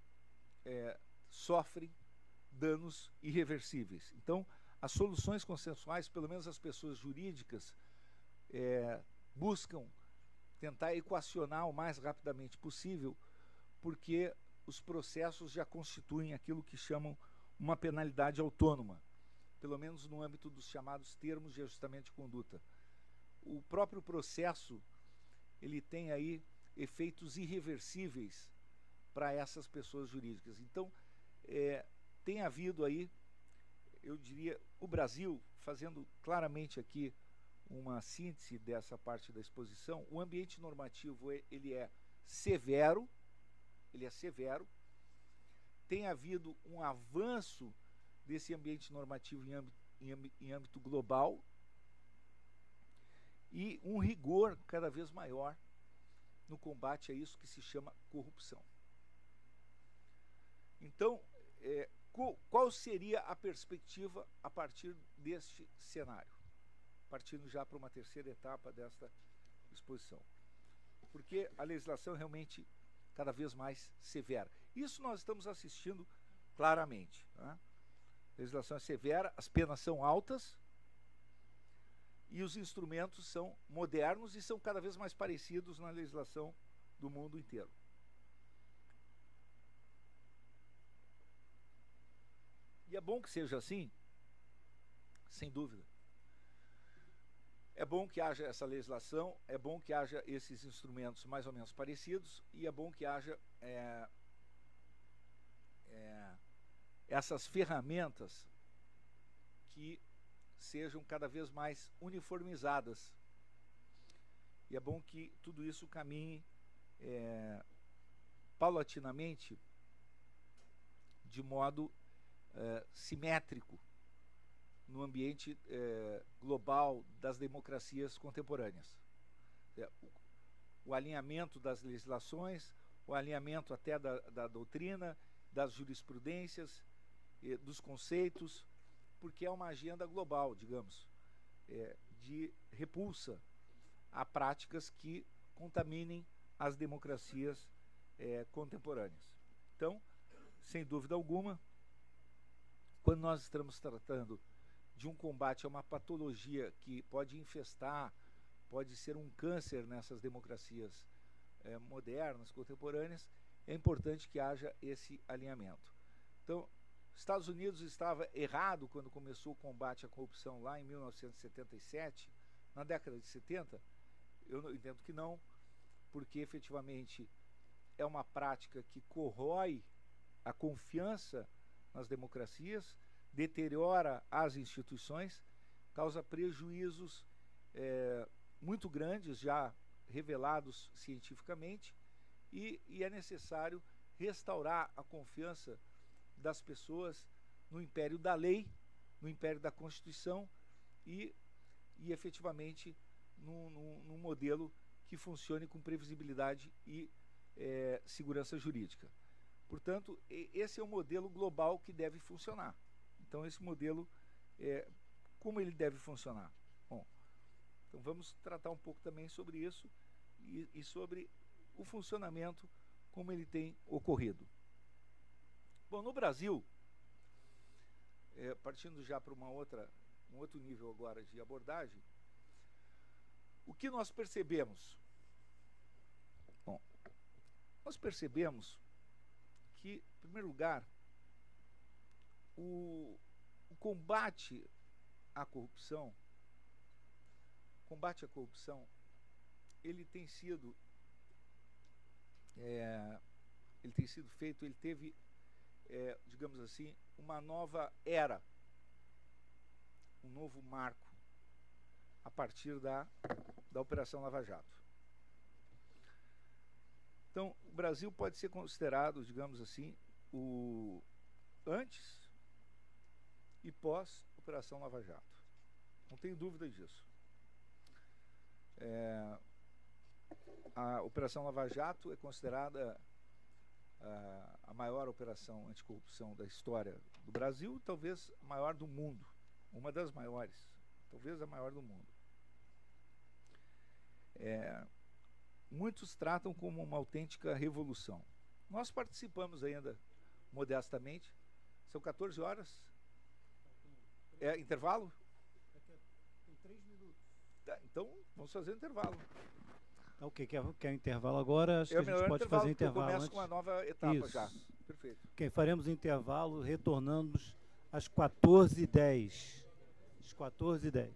sofrem danos irreversíveis. Então, as soluções consensuais, pelo menos as pessoas jurídicas, buscam tentar equacionar o mais rapidamente possível, porque os processos já constituem aquilo que chamam uma penalidade autônoma, pelo menos no âmbito dos chamados termos de ajustamento de conduta. O próprio processo, ele tem aí efeitos irreversíveis para essas pessoas jurídicas. Então, tem havido aí, eu diria, o Brasil, fazendo claramente aqui uma síntese dessa parte da exposição, o ambiente normativo ele é severo, tem havido um avanço desse ambiente normativo em âmbito global e um rigor cada vez maior no combate a isso que se chama corrupção. Então, qual seria a perspectiva a partir deste cenário? Partindo já para uma terceira etapa desta exposição. Porque a legislação é realmente cada vez mais severa. Isso nós estamos assistindo claramente, né? A legislação é severa, as penas são altas, e os instrumentos são modernos e são cada vez mais parecidos na legislação do mundo inteiro. E é bom que seja assim, sem dúvida. É bom que haja essa legislação, é bom que haja esses instrumentos mais ou menos parecidos, e é bom que haja essas ferramentas que sejam cada vez mais uniformizadas. E é bom que tudo isso caminhe paulatinamente, de modo simétrico, no ambiente global das democracias contemporâneas. O alinhamento das legislações, o alinhamento até da doutrina, das jurisprudências, dos conceitos, porque é uma agenda global, digamos, de repulsa a práticas que contaminem as democracias contemporâneas. Então, sem dúvida alguma, quando nós estamos tratando de um combate a uma patologia que pode infestar, pode ser um câncer nessas democracias modernas, contemporâneas, é importante que haja esse alinhamento. Então, Estados Unidos estava errado quando começou o combate à corrupção lá em 1977, na década de 70? Eu entendo que não, porque efetivamente é uma prática que corrói a confiança nas democracias, deteriora as instituições, causa prejuízos muito grandes, já revelados cientificamente, e é necessário restaurar a confiança das pessoas no império da lei, no império da Constituição e efetivamente num modelo que funcione com previsibilidade e segurança jurídica. Portanto, esse é o modelo global que deve funcionar. Então, esse modelo, como ele deve funcionar? Bom, então vamos tratar um pouco também sobre isso e sobre o funcionamento, como ele tem ocorrido. Bom, no Brasil, partindo já para um outro nível agora de abordagem, o que nós percebemos? Bom, nós percebemos que, em primeiro lugar, o combate à corrupção, ele tem sido feito, ele teve, digamos assim, uma nova era, um novo marco, a partir da Operação Lava Jato. Então, o Brasil pode ser considerado, digamos assim, o antes e pós Operação Lava Jato. Não tenho dúvida disso. A Operação Lava Jato é considerada a maior operação anticorrupção da história do Brasil, talvez a maior do mundo, uma das maiores, talvez a maior do mundo. Muitos tratam como uma autêntica revolução. Nós participamos ainda, modestamente. São 14 horas. Intervalo? Tem 3 minutos. Tá, então, vamos fazer intervalo. Ok, quer intervalo agora? Acho que a gente pode fazer intervalo antes. Começa com uma nova etapa. Isso. Já. Perfeito. Ok, faremos intervalo, retornamos às 14h10. Às 14h10.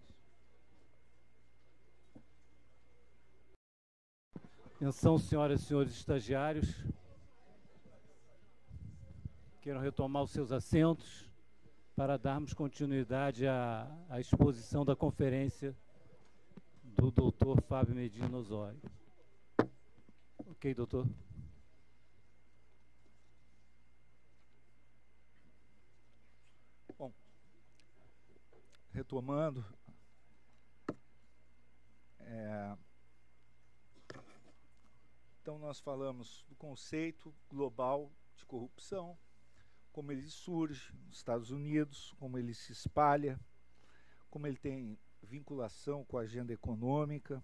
Atenção, senhoras e senhores estagiários. Queiram retomar os seus assentos para darmos continuidade à exposição da conferência do Dr. Fábio Medina Osório. Ok, doutor? Bom, retomando, então nós falamos do conceito global de corrupção, como ele surge nos Estados Unidos, como ele se espalha, como ele tem vinculação com a agenda econômica,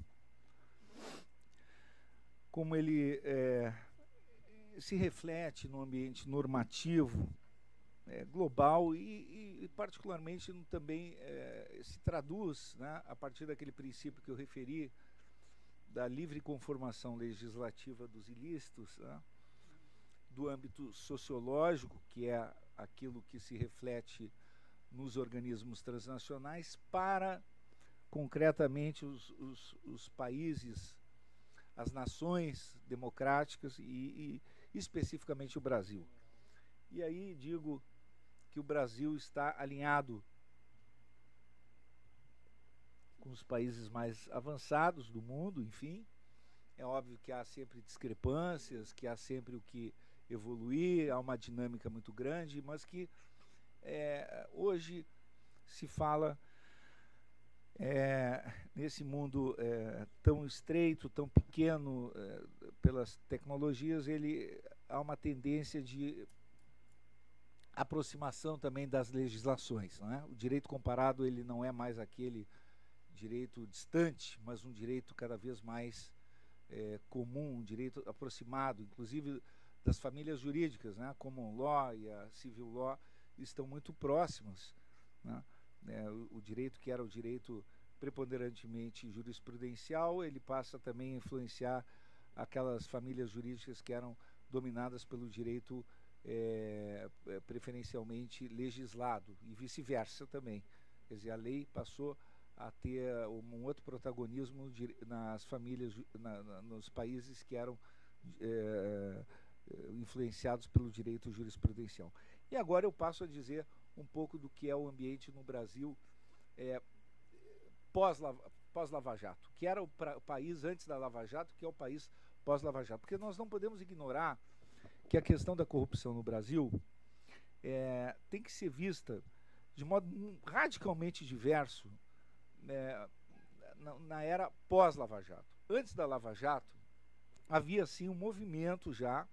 como ele se reflete no ambiente normativo global e particularmente também se traduz, né, a partir daquele princípio que eu referi da livre conformação legislativa dos ilícitos, né, do âmbito sociológico, que é aquilo que se reflete nos organismos transnacionais, para concretamente os países, as nações democráticas e especificamente o Brasil. E aí digo que o Brasil está alinhado com os países mais avançados do mundo, enfim. É óbvio que há sempre discrepâncias, que há sempre o que evoluir, há uma dinâmica muito grande, mas que hoje se fala nesse mundo tão estreito, tão pequeno, pelas tecnologias, há uma tendência de aproximação também das legislações, né? O direito comparado, ele não é mais aquele direito distante, mas um direito cada vez mais comum, um direito aproximado, inclusive das famílias jurídicas, né? A common law e a civil law estão muito próximas, né? O direito que era o direito preponderantemente jurisprudencial, ele passa também a influenciar aquelas famílias jurídicas que eram dominadas pelo direito preferencialmente legislado, e vice-versa também. Quer dizer, a lei passou a ter um outro protagonismo nas famílias, nos países que eram influenciados pelo direito jurisprudencial. E agora eu passo a dizer um pouco do que é o ambiente no Brasil pós-Lava Jato, que era o país antes da Lava Jato, que é o país pós-Lava Jato. Porque nós não podemos ignorar que a questão da corrupção no Brasil tem que ser vista de modo radicalmente diverso na era pós-Lava Jato. Antes da Lava Jato, havia sim um movimento já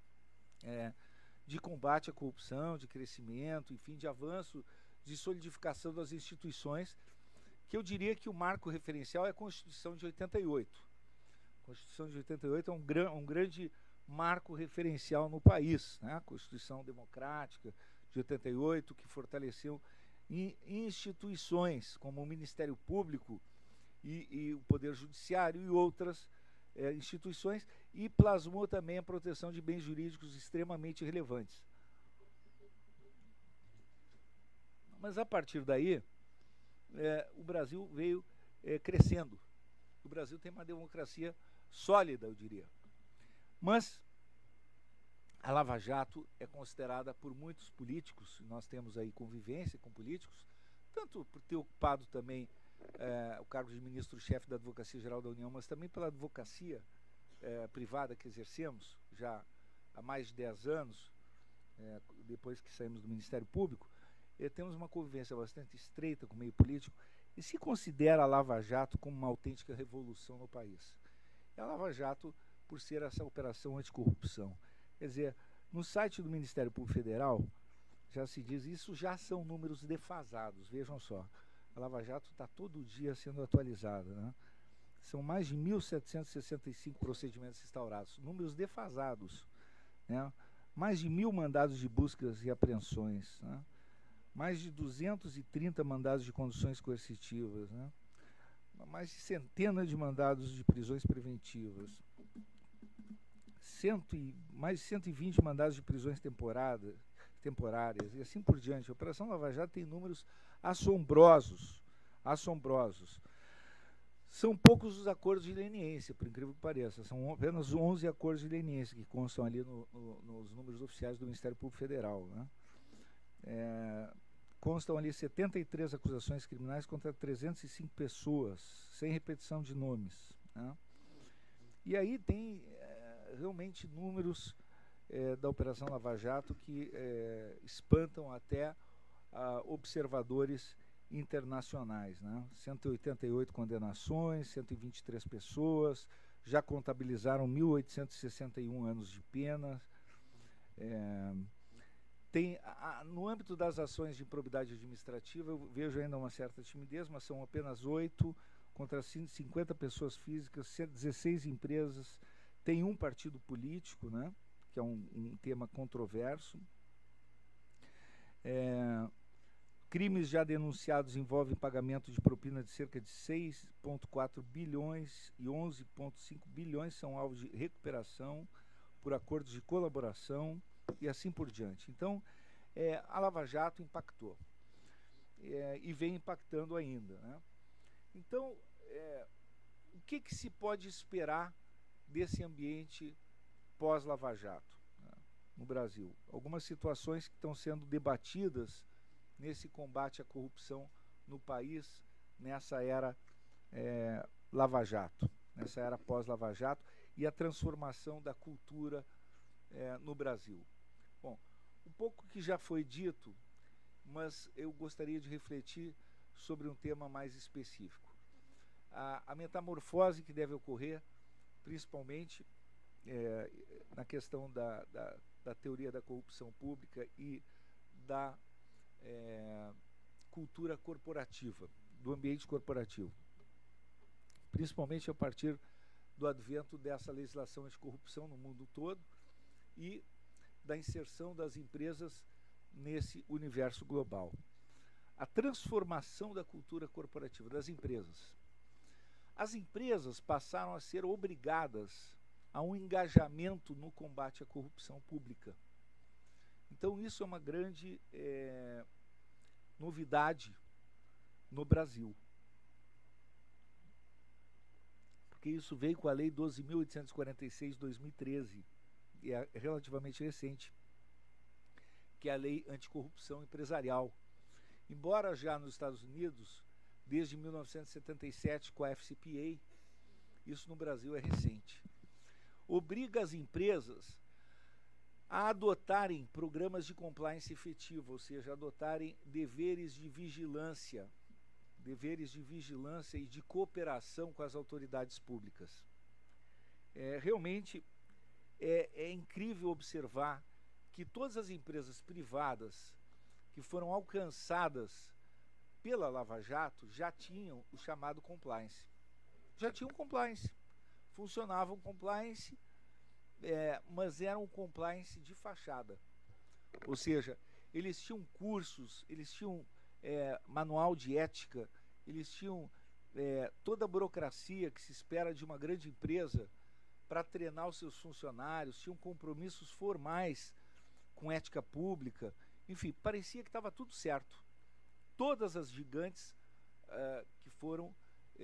de combate à corrupção, de crescimento, enfim, de avanço, de solidificação das instituições, que eu diria que o marco referencial é a Constituição de 88. A Constituição de 88 é um grande marco referencial no país, né? A Constituição Democrática de 88, que fortaleceu instituições como o Ministério Público e o Poder Judiciário e outras instituições, e plasmou também a proteção de bens jurídicos extremamente relevantes. Mas a partir daí, o Brasil veio crescendo. O Brasil tem uma democracia sólida, eu diria. Mas a Lava Jato é considerada por muitos políticos, nós temos aí convivência com políticos, tanto por ter ocupado também o cargo de ministro-chefe da Advocacia Geral da União, mas também pela advocacia privada que exercemos já há mais de 10 anos, depois que saímos do Ministério Público, temos uma convivência bastante estreita com o meio político e se considera a Lava Jato como uma autêntica revolução no país. E a Lava Jato, por ser essa operação anticorrupção. Quer dizer, no site do Ministério Público Federal, já se diz, isso já são números defasados, vejam só. A Lava Jato está todo dia sendo atualizada, né? São mais de 1.765 procedimentos instaurados, números defasados, né? Mais de 1.000 mandados de buscas e apreensões, né? Mais de 230 mandados de conduções coercitivas, né? Mais de centenas de mandados de prisões preventivas, mais de 120 mandados de prisões temporárias e assim por diante. A Operação Lava Jato tem números assombrosos. São poucos os acordos de leniência, por incrível que pareça. São apenas 11 acordos de leniência que constam ali nos números oficiais do Ministério Público Federal, né? Constam ali 73 acusações criminais contra 305 pessoas, sem repetição de nomes, né? E aí tem realmente números da Operação Lava Jato que espantam até observadores internacionais, né? 188 condenações, 123 pessoas, já contabilizaram 1.861 anos de pena. No âmbito das ações de improbidade administrativa, eu vejo ainda uma certa timidez, mas são apenas 8 contra 50 pessoas físicas, 16 empresas, tem um partido político, né, que é um tema controverso. Crimes já denunciados envolvem pagamento de propina de cerca de 6,4 bilhões e 11,5 bilhões são alvo de recuperação por acordos de colaboração e assim por diante. Então, a Lava Jato impactou e vem impactando ainda, né? Então, o que se pode esperar desse ambiente pós-Lava Jato, né, no Brasil? Algumas situações que estão sendo debatidas nesse combate à corrupção no país, nessa era Lava Jato, nessa era pós-Lava Jato, e a transformação da cultura no Brasil. Bom, um pouco que já foi dito, mas eu gostaria de refletir sobre um tema mais específico. A metamorfose que deve ocorrer, principalmente na questão da teoria da corrupção pública e da cultura corporativa, do ambiente corporativo, principalmente a partir do advento dessa legislação anticorrupção no mundo todo e da inserção das empresas nesse universo global. A transformação da cultura corporativa das empresas. As empresas passaram a ser obrigadas a um engajamento no combate à corrupção pública. Então, isso é uma grande novidade no Brasil. Porque isso veio com a Lei 12.846 de 2013, e é relativamente recente, que é a Lei Anticorrupção Empresarial. Embora já nos Estados Unidos, desde 1977, com a FCPA, isso no Brasil é recente. Obriga as empresas a adotarem programas de compliance efetivo, ou seja, adotarem deveres de vigilância e de cooperação com as autoridades públicas. Realmente é incrível observar que todas as empresas privadas que foram alcançadas pela Lava Jato já tinham o chamado compliance. Já tinham compliance, funcionavam compliance, mas era um compliance de fachada. Ou seja, eles tinham cursos, eles tinham manual de ética, eles tinham toda a burocracia que se espera de uma grande empresa para treinar os seus funcionários, tinham compromissos formais com ética pública, enfim, parecia que estava tudo certo. Todas as gigantes que foram,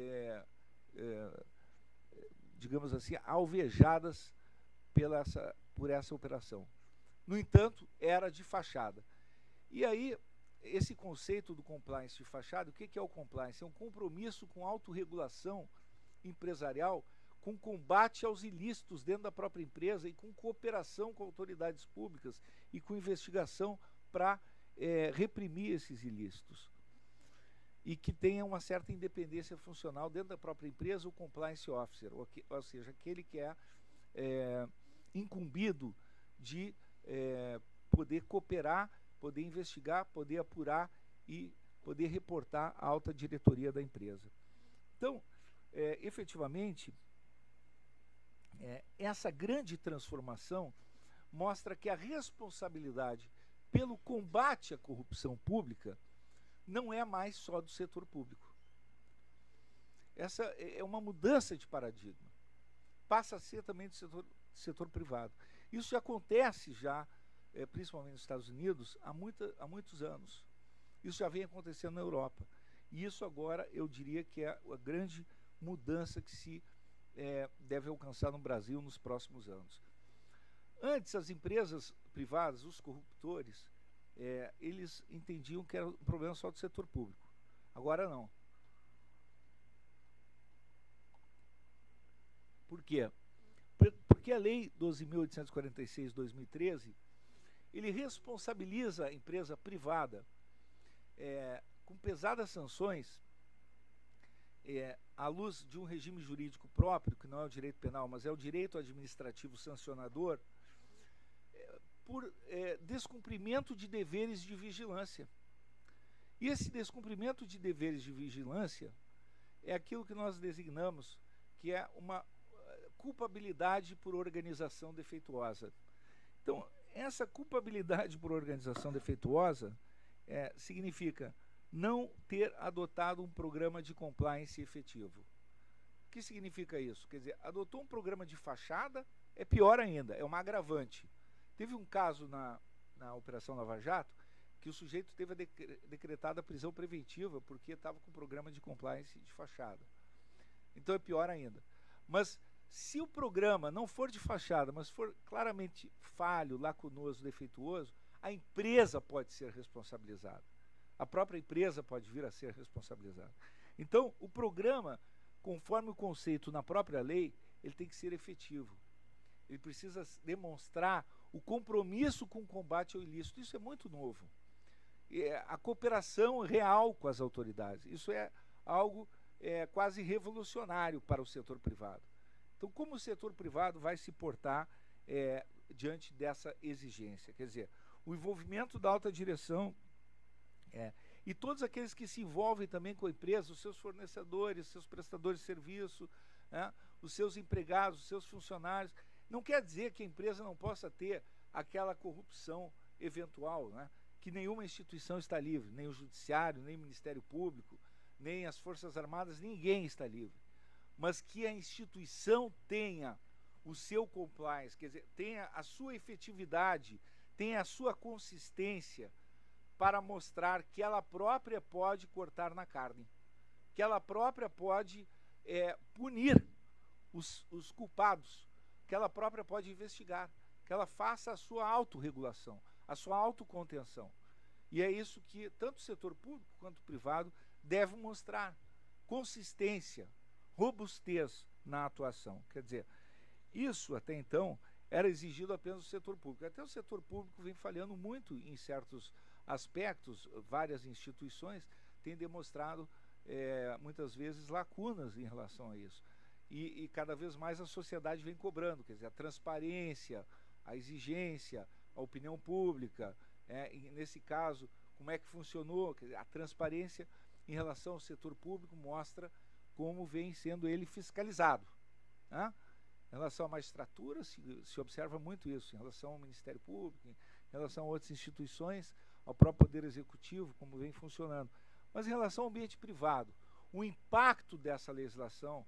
digamos assim, alvejadas por essa operação. No entanto, era de fachada. E aí, esse conceito do compliance de fachada, o que é o compliance? É um compromisso com autorregulação empresarial, com combate aos ilícitos dentro da própria empresa e com cooperação com autoridades públicas e com investigação para reprimir esses ilícitos. E que tenha uma certa independência funcional dentro da própria empresa, o compliance officer, ou seja, aquele que é incumbido de poder cooperar, poder investigar, poder apurar e poder reportar à alta diretoria da empresa. Então, efetivamente, essa grande transformação mostra que a responsabilidade pelo combate à corrupção pública não é mais só do setor público. Essa é uma mudança de paradigma. Passa a ser também do setor privado. Isso já acontece, principalmente nos Estados Unidos, há muitos anos. Isso já vem acontecendo na Europa. E isso agora, eu diria que é a grande mudança que se deve alcançar no Brasil nos próximos anos. Antes, as empresas privadas, os corruptores, eles entendiam que era um problema só do setor público. Agora não. Por quê? Porque a Lei 12.846 de 2013, ele responsabiliza a empresa privada com pesadas sanções, à luz de um regime jurídico próprio, que não é o direito penal, mas é o direito administrativo sancionador, por descumprimento de deveres de vigilância. E esse descumprimento de deveres de vigilância é aquilo que nós designamos que é uma culpabilidade por organização defeituosa. Então, essa culpabilidade por organização defeituosa, significa não ter adotado um programa de compliance efetivo. O que significa isso? Quer dizer, adotou um programa de fachada, é pior ainda, é uma agravante. Teve um caso na Operação Lava Jato que o sujeito teve decretada a prisão preventiva porque estava com um programa de compliance de fachada. Então é pior ainda. Mas se o programa não for de fachada, mas for claramente falho, lacunoso, defeituoso, a empresa pode ser responsabilizada. A própria empresa pode vir a ser responsabilizada. Então, o programa, conforme o conceito na própria lei, ele tem que ser efetivo. Ele precisa demonstrar o compromisso com o combate ao ilícito. Isso é muito novo. A cooperação real com as autoridades. Isso é algo quase revolucionário para o setor privado. Então, como o setor privado vai se portar diante dessa exigência? Quer dizer, o envolvimento da alta direção e todos aqueles que se envolvem também com a empresa, os seus fornecedores, seus prestadores de serviço, os seus empregados, os seus funcionários. Não quer dizer que a empresa não possa ter aquela corrupção eventual, que nenhuma instituição está livre, nem o Judiciário, nem o Ministério Público, nem as Forças Armadas, ninguém está livre. Mas que a instituição tenha o seu compliance, quer dizer, tenha a sua efetividade, tenha a sua consistência para mostrar que ela própria pode cortar na carne, que ela própria pode punir os culpados, que ela própria pode investigar, que ela faça a sua autorregulação, a sua autocontenção. E é isso que tanto o setor público quanto o privado deve mostrar: consistência, robustez na atuação. Quer dizer, isso até então era exigido apenas do setor público. Até o setor público vem falhando muito em certos aspectos. Várias instituições têm demonstrado muitas vezes lacunas em relação a isso. E cada vez mais a sociedade vem cobrando, quer dizer, a transparência, a exigência, a opinião pública, e nesse caso, como é que funcionou, quer dizer, a transparência em relação ao setor público mostra como vem sendo ele fiscalizado. Em relação à magistratura, se observa muito isso, em relação ao Ministério Público, em relação a outras instituições, ao próprio Poder Executivo, como vem funcionando. Mas em relação ao ambiente privado, o impacto dessa legislação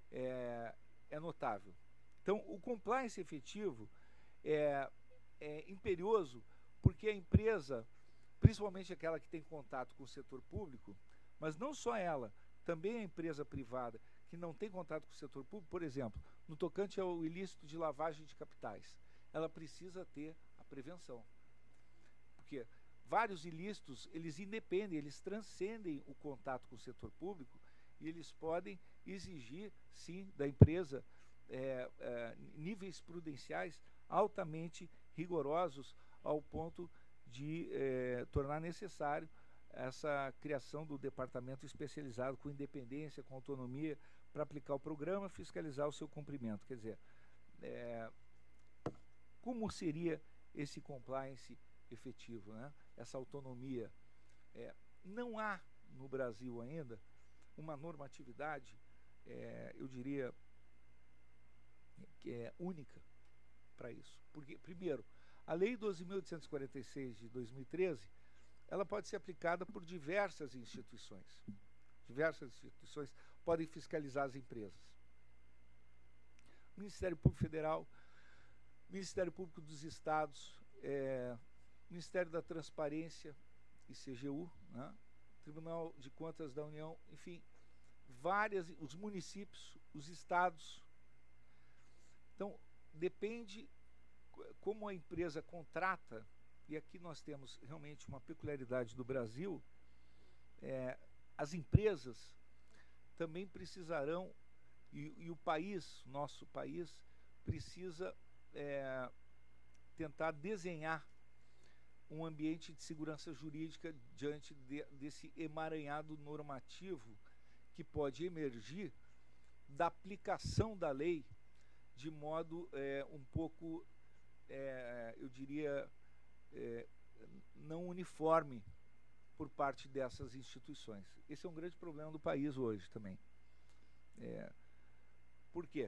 é notável. Então, o compliance efetivo é imperioso porque a empresa, principalmente aquela que tem contato com o setor público, mas não só ela, também a empresa privada que não tem contato com o setor público, por exemplo, no tocante ao ilícito de lavagem de capitais, ela precisa ter a prevenção. Porque vários ilícitos, eles independem, eles transcendem o contato com o setor público e eles podem exigir, sim, da empresa níveis prudenciais altamente rigorosos ao ponto de tornar necessário essa criação do departamento especializado com independência, com autonomia, para aplicar o programa, fiscalizar o seu cumprimento. Quer dizer, como seria esse compliance efetivo, essa autonomia? Não há no Brasil ainda uma normatividade, eu diria, que é única para isso. Porque, primeiro, a Lei 12.846 de 2013, ela pode ser aplicada por diversas instituições. Diversas instituições podem fiscalizar as empresas. Ministério Público Federal, Ministério Público dos Estados, Ministério da Transparência, ICGU, Tribunal de Contas da União, enfim, os municípios, os estados. Então, depende como a empresa contrata, e aqui nós temos realmente uma peculiaridade do Brasil, as empresas também precisarão, e o país, nosso país, precisa tentar desenhar um ambiente de segurança jurídica diante desse emaranhado normativo que pode emergir da aplicação da lei de modo um pouco, eu diria, não uniforme por parte dessas instituições. Esse é um grande problema do país hoje também. Por quê?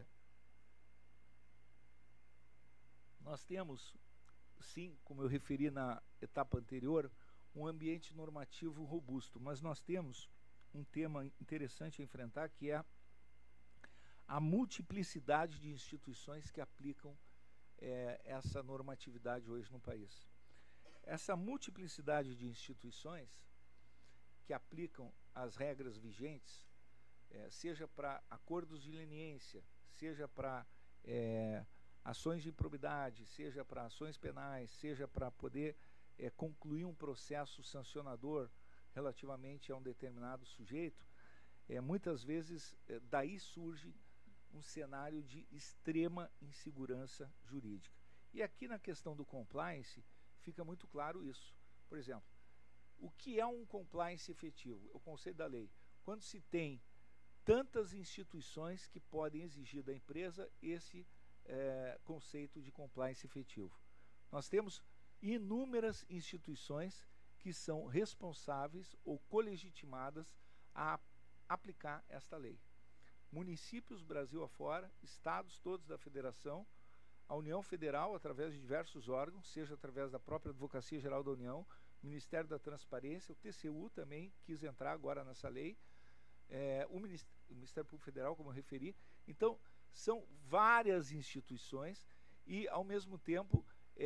Nós temos, sim, como eu referi na etapa anterior, um ambiente normativo robusto. Mas nós temos um tema interessante a enfrentar, que é a multiplicidade de instituições que aplicam essa normatividade hoje no país. Essa multiplicidade de instituições que aplicam as regras vigentes, seja para acordos de leniência, seja para ações de improbidade, seja para ações penais, seja para poder concluir um processo sancionador relativamente a um determinado sujeito, muitas vezes daí surge um cenário de extrema insegurança jurídica. E aqui na questão do compliance fica muito claro isso. Por exemplo, o que é um compliance efetivo? O conceito da lei. Quando se tem tantas instituições que podem exigir da empresa esse conceito de compliance efetivo. Nós temos inúmeras instituições que são responsáveis ou colegitimadas a aplicar esta lei. Municípios Brasil afora, estados todos da federação, a União Federal através de diversos órgãos, seja através da própria Advocacia Geral da União, Ministério da Transparência, o TCU também quis entrar agora nessa lei, o Ministério Público Federal, como eu referi. Então, são várias instituições e, ao mesmo tempo,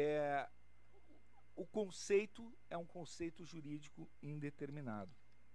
o conceito é um conceito jurídico indeterminado.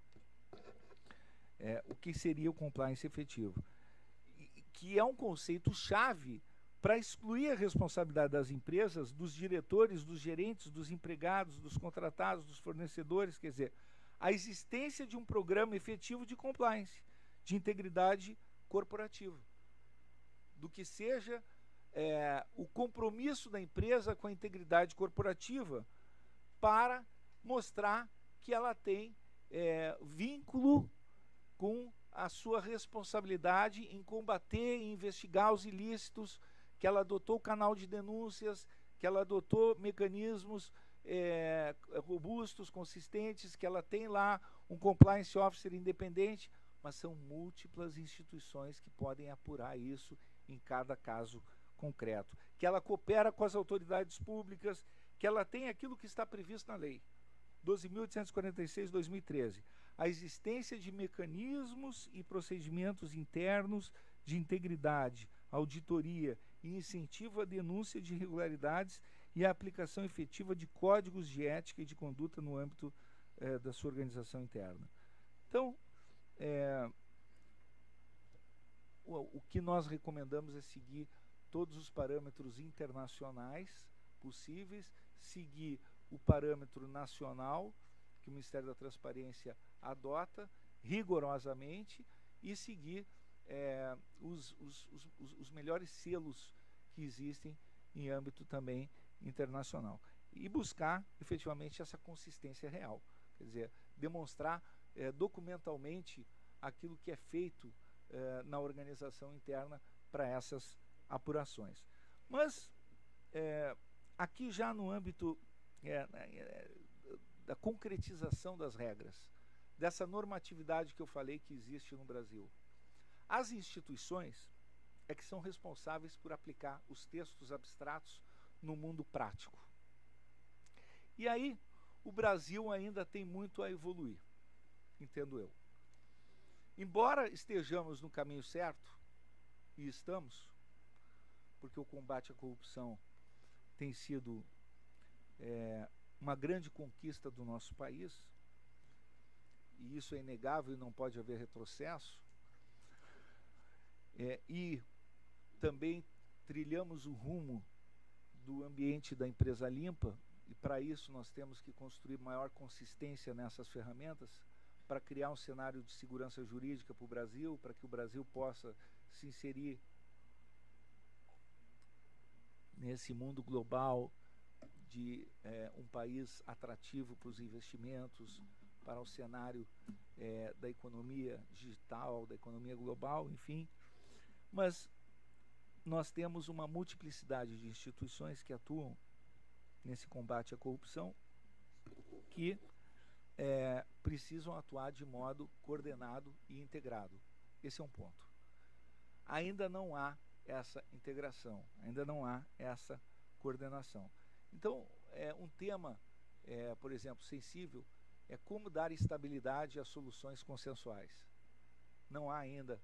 O que seria o compliance efetivo? Que é um conceito-chave para excluir a responsabilidade das empresas, dos diretores, dos gerentes, dos empregados, dos contratados, dos fornecedores, quer dizer, a existência de um programa efetivo de compliance, de integridade corporativa, do que seja o compromisso da empresa com a integridade corporativa para mostrar que ela tem vínculo com a sua responsabilidade em combater e investigar os ilícitos, que ela adotou o canal de denúncias, que ela adotou mecanismos robustos, consistentes, que ela tem lá um compliance officer independente, mas são múltiplas instituições que podem apurar isso em cada caso concreto, que ela coopera com as autoridades públicas, que ela tem aquilo que está previsto na lei 12.846/2013, a existência de mecanismos e procedimentos internos de integridade, auditoria e incentivo à denúncia de irregularidades e a aplicação efetiva de códigos de ética e de conduta no âmbito da sua organização interna. Então, o que nós recomendamos é seguir todos os parâmetros internacionais possíveis, seguir o parâmetro nacional que o Ministério da Transparência adota rigorosamente e seguir os melhores selos que existem em âmbito também internacional. E buscar efetivamente essa consistência real, quer dizer, demonstrar documentalmente aquilo que é feito na organização interna para essas apurações. Mas aqui já no âmbito da concretização das regras, dessa normatividade que eu falei que existe no Brasil, as instituições que são responsáveis por aplicar os textos abstratos no mundo prático. E aí, o Brasil ainda tem muito a evoluir, entendo eu. Embora estejamos no caminho certo, e estamos, porque o combate à corrupção tem sido uma grande conquista do nosso país, e isso é inegável e não pode haver retrocesso, e também trilhamos o rumo do ambiente da empresa limpa, e para isso nós temos que construir maior consistência nessas ferramentas, para criar um cenário de segurança jurídica para o Brasil, para que o Brasil possa se inserir nesse mundo global de um país atrativo para os investimentos, para o cenário da economia digital, da economia global, enfim. Mas nós temos uma multiplicidade de instituições que atuam nesse combate à corrupção, que precisam atuar de modo coordenado e integrado. Esse é um ponto. Ainda não há essa integração, ainda não há essa coordenação. Então, um tema, por exemplo, sensível, é como dar estabilidade às soluções consensuais. Não há ainda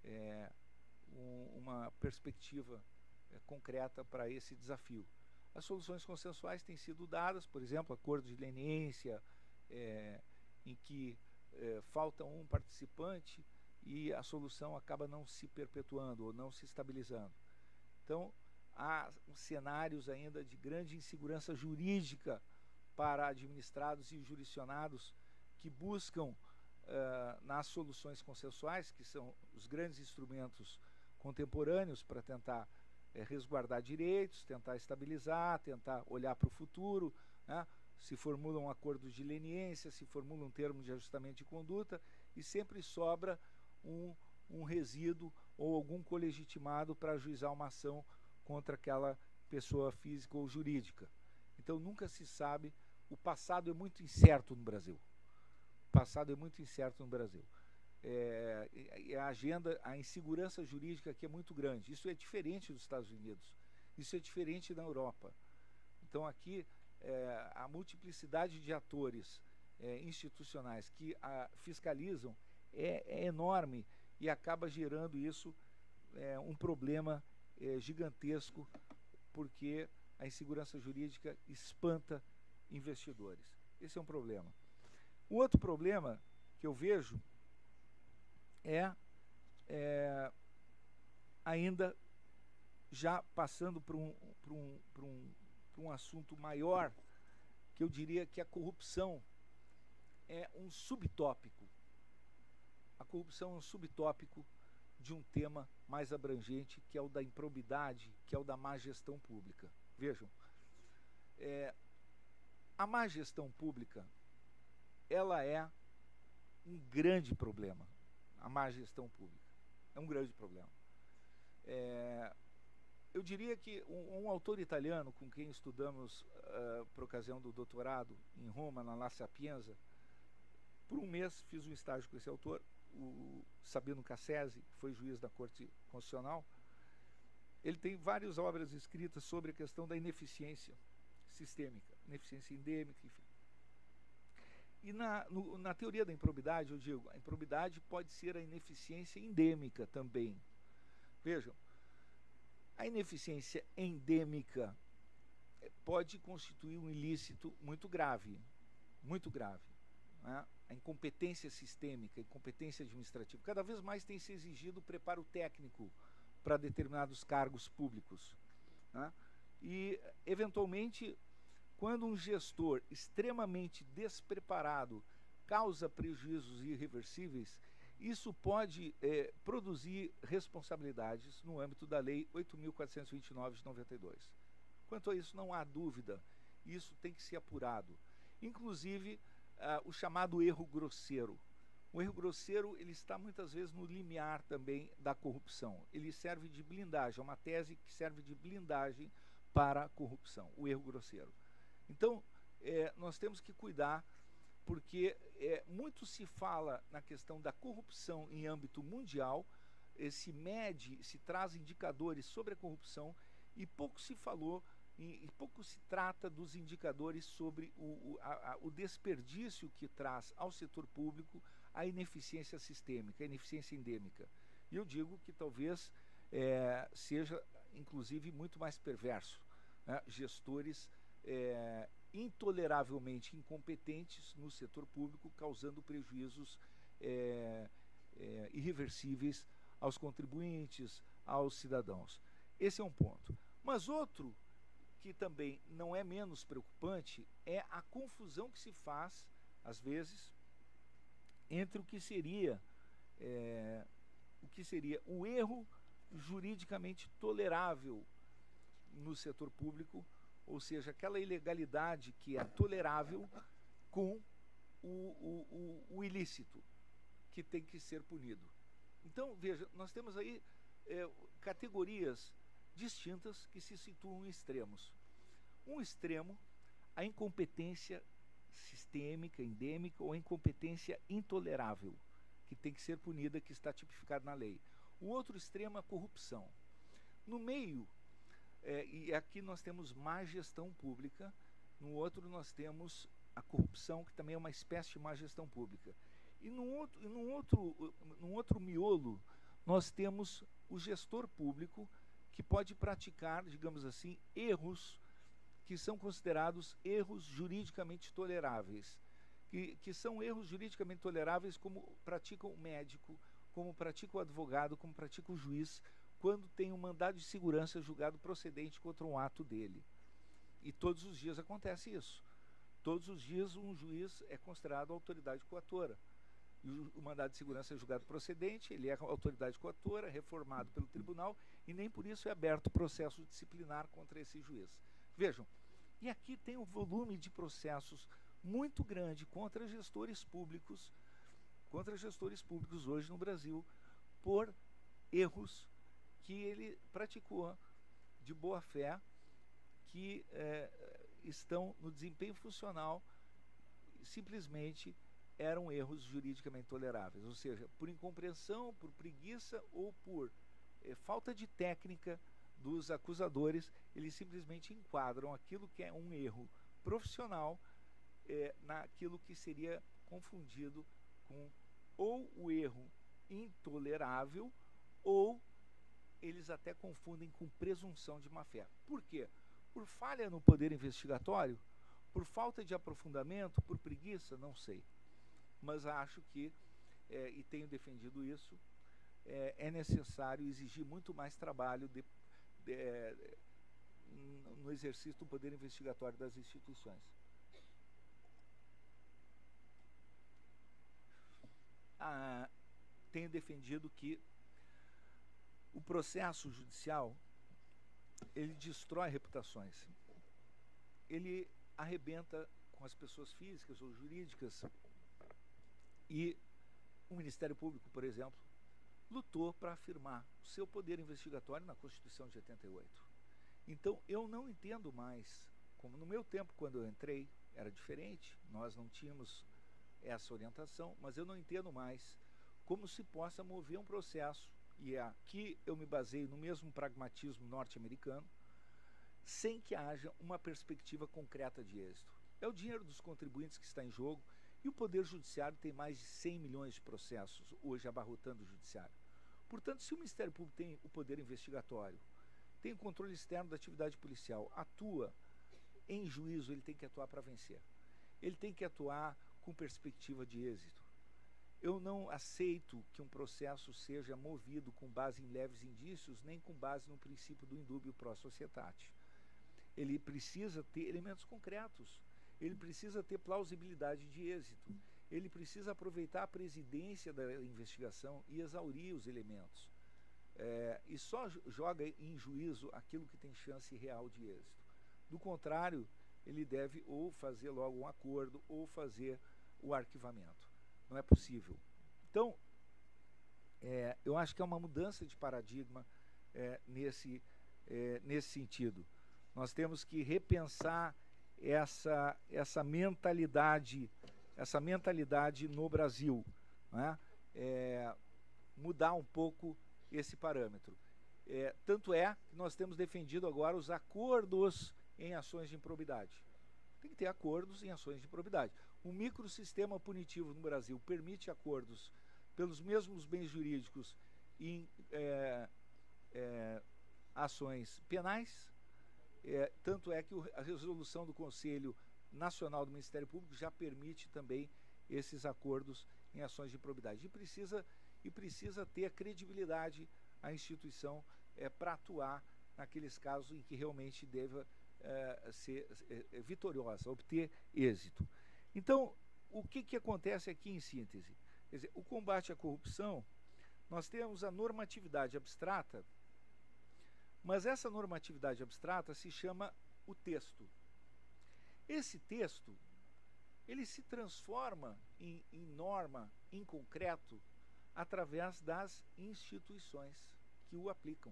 uma perspectiva concreta para esse desafio. As soluções consensuais têm sido dadas, por exemplo, acordo de leniência, em que falta um participante e a solução acaba não se perpetuando ou não se estabilizando. Então, há cenários ainda de grande insegurança jurídica para administrados e jurisdicionados que buscam nas soluções consensuais, que são os grandes instrumentos contemporâneos para tentar resguardar direitos, tentar estabilizar, tentar olhar para o futuro, né? Se formulam acordos de leniência, se formulam termos de ajustamento de conduta e sempre sobra um resíduo ou algum colegitimado para ajuizar uma ação contra aquela pessoa física ou jurídica. Então nunca se sabe, o passado é muito incerto no Brasil. O passado é muito incerto no Brasil. A insegurança jurídica aqui é muito grande. Isso é diferente dos Estados Unidos. Isso é diferente na Europa. Então aqui a multiplicidade de atores institucionais que fiscalizam é enorme e acaba gerando isso um problema gigantesco, porque a insegurança jurídica espanta investidores. Esse é um problema. Um outro problema que eu vejo ainda já passando para um assunto maior, que eu diria que a corrupção é um subtópico. A corrupção é um subtópico de um tema mais abrangente, que é o da improbidade, que é o da má gestão pública. Vejam, a má gestão pública, ela é um grande problema. A má gestão pública é um grande problema. Eu diria que um autor italiano com quem estudamos por ocasião do doutorado em Roma, na La Sapienza, por um mês fiz um estágio com esse autor, o Sabino Cassese, que foi juiz da Corte Constitucional. Ele tem várias obras escritas sobre a questão da ineficiência sistêmica, ineficiência endêmica, enfim. E na teoria da improbidade, eu digo, a improbidade pode ser a ineficiência endêmica também. Vejam, a ineficiência endêmica pode constituir um ilícito muito grave, né? A incompetência sistêmica, a incompetência administrativa. Cada vez mais tem se exigido preparo técnico para determinados cargos públicos, né? E, eventualmente, quando um gestor extremamente despreparado causa prejuízos irreversíveis, isso pode produzir responsabilidades no âmbito da Lei 8.429 de 92. Quanto a isso, não há dúvida, isso tem que ser apurado. Inclusive, o chamado erro grosseiro. O erro grosseiro, ele está muitas vezes no limiar também da corrupção. Ele serve de blindagem, é uma tese que serve de blindagem para a corrupção, o erro grosseiro. Então, nós temos que cuidar, porque muito se fala na questão da corrupção em âmbito mundial, se traz indicadores sobre a corrupção, e pouco se falou, e pouco se trata dos indicadores sobre o desperdício que traz ao setor público a ineficiência sistêmica, a ineficiência endêmica. E eu digo que talvez seja, inclusive, muito mais perverso, né? Gestores intoleravelmente incompetentes no setor público, causando prejuízos irreversíveis aos contribuintes, aos cidadãos. Esse é um ponto. Mas outro que também não é menos preocupante é a confusão que se faz, às vezes, entre o que seria o erro juridicamente tolerável no setor público, ou seja, aquela ilegalidade que é tolerável, com o ilícito, que tem que ser punido. Então, veja, nós temos aí categorias distintas que se situam em extremos. Um extremo, a incompetência sistêmica, endêmica, ou a incompetência intolerável, que tem que ser punida, que está tipificado na lei. O outro extremo é a corrupção. No meio, e aqui nós temos má gestão pública, no outro nós temos a corrupção, que também é uma espécie de má gestão pública. E num outro miolo, nós temos o gestor público, que pode praticar, digamos assim, erros que são considerados erros juridicamente toleráveis, que são erros juridicamente toleráveis como pratica o médico, como pratica o advogado, como pratica o juiz, quando tem um mandado de segurança julgado procedente contra um ato dele. E todos os dias acontece isso. Todos os dias um juiz é considerado autoridade coatora. E o mandado de segurança é julgado procedente, ele é autoridade coatora, reformado pelo tribunal, e nem por isso é aberto processo disciplinar contra esse juiz. Vejam, e aqui tem um volume de processos muito grande contra gestores públicos hoje no Brasil, por erros que ele praticou de boa fé, que estão no desempenho funcional, simplesmente eram erros juridicamente toleráveis, ou seja, por incompreensão, por preguiça ou por falta de técnica dos acusadores, eles simplesmente enquadram aquilo que é um erro profissional naquilo que seria confundido com ou o erro intolerável, ou eles até confundem com presunção de má-fé. Por quê? Por falha no poder investigatório? Por falta de aprofundamento? Por preguiça? Não sei. Mas acho que, e tenho defendido isso, é necessário exigir muito mais trabalho no exercício do poder investigatório das instituições. Tenho defendido que o processo judicial, ele destrói reputações. Ele arrebenta com as pessoas físicas ou jurídicas. E o Ministério Público, por exemplo, lutou para afirmar o seu poder investigatório na Constituição de 88. Então, eu não entendo mais, como no meu tempo, quando eu entrei, era diferente, nós não tínhamos essa orientação, mas eu não entendo mais como se possa mover um processo, e aqui eu me baseio no mesmo pragmatismo norte-americano, sem que haja uma perspectiva concreta de êxito. É o dinheiro dos contribuintes que está em jogo, e o Poder Judiciário tem mais de 100 milhões de processos hoje abarrotando o Judiciário. Portanto, se o Ministério Público tem o poder investigatório, tem o controle externo da atividade policial, atua em juízo, ele tem que atuar para vencer. Ele tem que atuar com perspectiva de êxito. Eu não aceito que um processo seja movido com base em leves indícios, nem com base no princípio do indúbio pro societate. Ele precisa ter elementos concretos, ele precisa ter plausibilidade de êxito, ele precisa aproveitar a presidência da investigação e exaurir os elementos. E só joga em juízo aquilo que tem chance real de êxito. Do contrário, ele deve ou fazer logo um acordo ou fazer o arquivamento. Não é possível. Então, eu acho que é uma mudança de paradigma nesse sentido. Nós temos que repensar essa mentalidade no Brasil, né? Mudar um pouco esse parâmetro. Tanto é que nós temos defendido agora os acordos em ações de improbidade. Tem que ter acordos em ações de improbidade. O microsistema punitivo no Brasil permite acordos pelos mesmos bens jurídicos em ações penais. Tanto é que a resolução do Conselho Nacional do Ministério Público já permite também esses acordos em ações de improbidade. E precisa ter credibilidade a instituição para atuar naqueles casos em que realmente deva ser vitoriosa, obter êxito. Então, o que acontece aqui em síntese? Quer dizer, o combate à corrupção, nós temos a normatividade abstrata, mas essa normatividade abstrata se chama o texto. Esse texto, ele se transforma em norma, em concreto, através das instituições que o aplicam.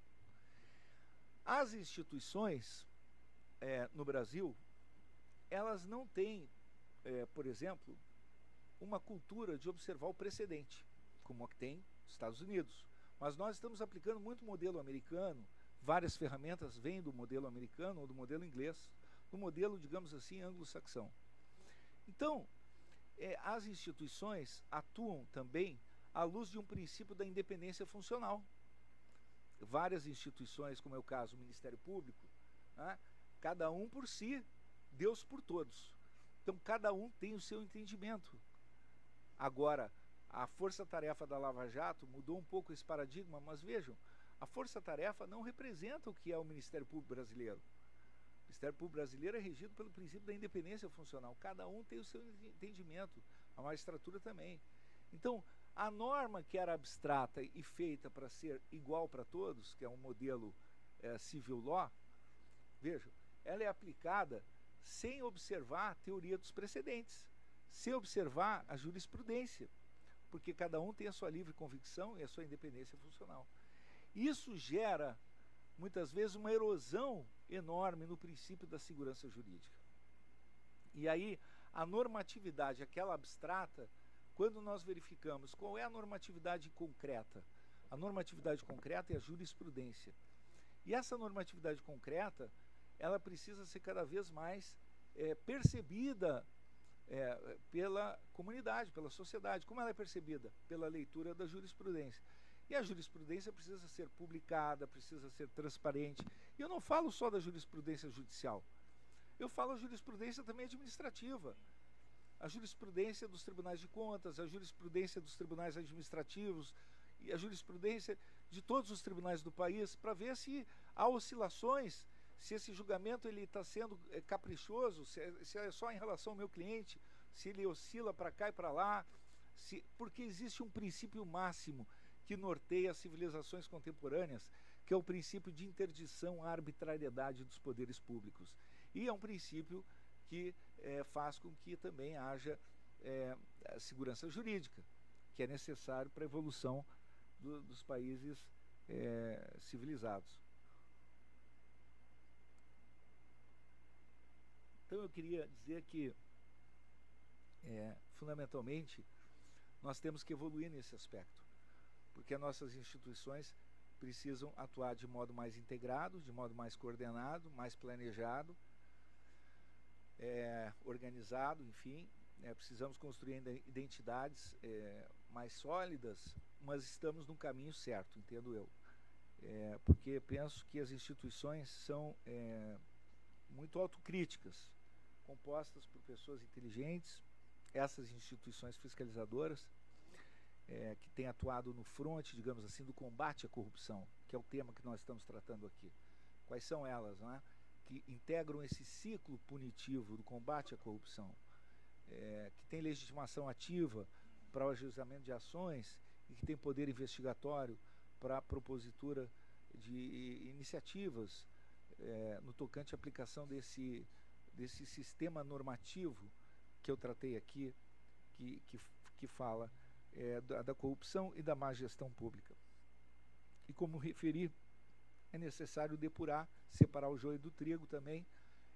As instituições no Brasil, elas não têm, por exemplo, uma cultura de observar o precedente, como a que tem nos Estados Unidos. Mas nós estamos aplicando muito o modelo americano, várias ferramentas vêm do modelo americano ou do modelo inglês, do modelo, digamos assim, anglo-saxão. Então, as instituições atuam também à luz de um princípio da independência funcional. Várias instituições, como é o caso do Ministério Público, né, cada um por si, Deus por todos. Então, cada um tem o seu entendimento. Agora, a força-tarefa da Lava Jato mudou um pouco esse paradigma, mas vejam, a força-tarefa não representa o que é o Ministério Público brasileiro. O Ministério Público brasileiro é regido pelo princípio da independência funcional. Cada um tem o seu entendimento, a magistratura também. Então, a norma que era abstrata e feita para ser igual para todos, que é um modelo civil law, vejam, ela é aplicada sem observar a teoria dos precedentes, sem observar a jurisprudência, porque cada um tem a sua livre convicção e a sua independência funcional. Isso gera, muitas vezes, uma erosão enorme no princípio da segurança jurídica. E aí, a normatividade, aquela abstrata, quando nós verificamos qual é a normatividade concreta, a normatividade concreta é a jurisprudência. E essa normatividade concreta, ela precisa ser cada vez mais percebida pela comunidade, pela sociedade. Como ela é percebida? Pela leitura da jurisprudência. E a jurisprudência precisa ser publicada, precisa ser transparente. E eu não falo só da jurisprudência judicial. Eu falo a jurisprudência também administrativa. A jurisprudência dos tribunais de contas, a jurisprudência dos tribunais administrativos e a jurisprudência de todos os tribunais do país, para ver se há oscilações, se esse julgamento está sendo caprichoso, se é só em relação ao meu cliente, se ele oscila para cá e para lá, porque existe um princípio máximo que norteia as civilizações contemporâneas, que é o princípio de interdição à arbitrariedade dos poderes públicos. E é um princípio que faz com que também haja segurança jurídica, que é necessário para a evolução dos países civilizados. Então eu queria dizer que, fundamentalmente, nós temos que evoluir nesse aspecto, porque as nossas instituições precisam atuar de modo mais integrado, de modo mais coordenado, mais planejado, organizado, enfim. Precisamos construir identidades mais sólidas, mas estamos no caminho certo, entendo eu. Porque penso que as instituições são muito autocríticas, compostas por pessoas inteligentes, essas instituições fiscalizadoras, que têm atuado no fronte, digamos assim, do combate à corrupção, que é o tema que nós estamos tratando aqui. Quais são elas, né? Que integram esse ciclo punitivo do combate à corrupção, que tem legitimação ativa para o ajuizamento de ações e que tem poder investigatório para a propositura de iniciativas no tocante à aplicação desse sistema normativo que eu tratei aqui, que fala da corrupção e da má gestão pública. E como referi, é necessário depurar, separar o joio do trigo também,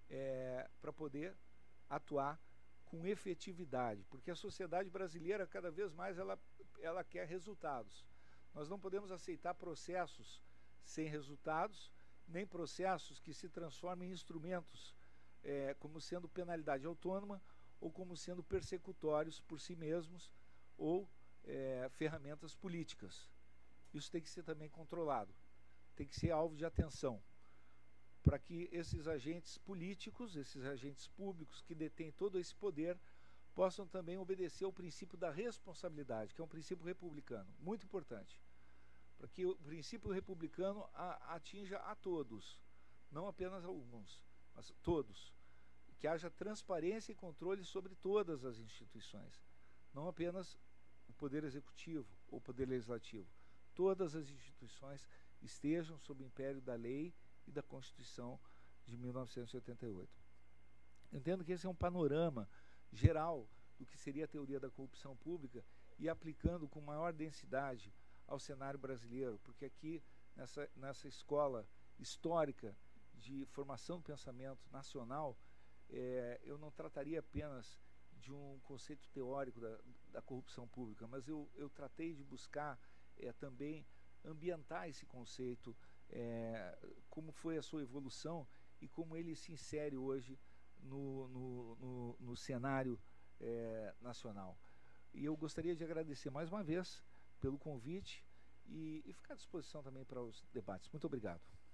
para poder atuar com efetividade, porque a sociedade brasileira, cada vez mais, ela quer resultados. Nós não podemos aceitar processos sem resultados, nem processos que se transformem em instrumentos como sendo penalidade autônoma ou como sendo persecutórios por si mesmos ou ferramentas políticas. Isso tem que ser também controlado, tem que ser alvo de atenção, para que esses agentes políticos, esses agentes públicos que detêm todo esse poder, possam também obedecer ao princípio da responsabilidade, que é um princípio republicano, muito importante, para que o princípio republicano atinja a todos, não apenas alguns, mas todos, que haja transparência e controle sobre todas as instituições, não apenas o Poder Executivo ou o Poder Legislativo. Todas as instituições estejam sob o império da lei e da Constituição de 1988. Eu entendo que esse é um panorama geral do que seria a teoria da corrupção pública e aplicando com maior densidade ao cenário brasileiro, porque aqui, nessa escola histórica de formação do pensamento nacional, eu não trataria apenas de um conceito teórico da corrupção pública, mas eu tratei de buscar também ambientar esse conceito, como foi a sua evolução e como ele se insere hoje no cenário nacional. E eu gostaria de agradecer mais uma vez pelo convite e ficar à disposição também para os debates. Muito obrigado.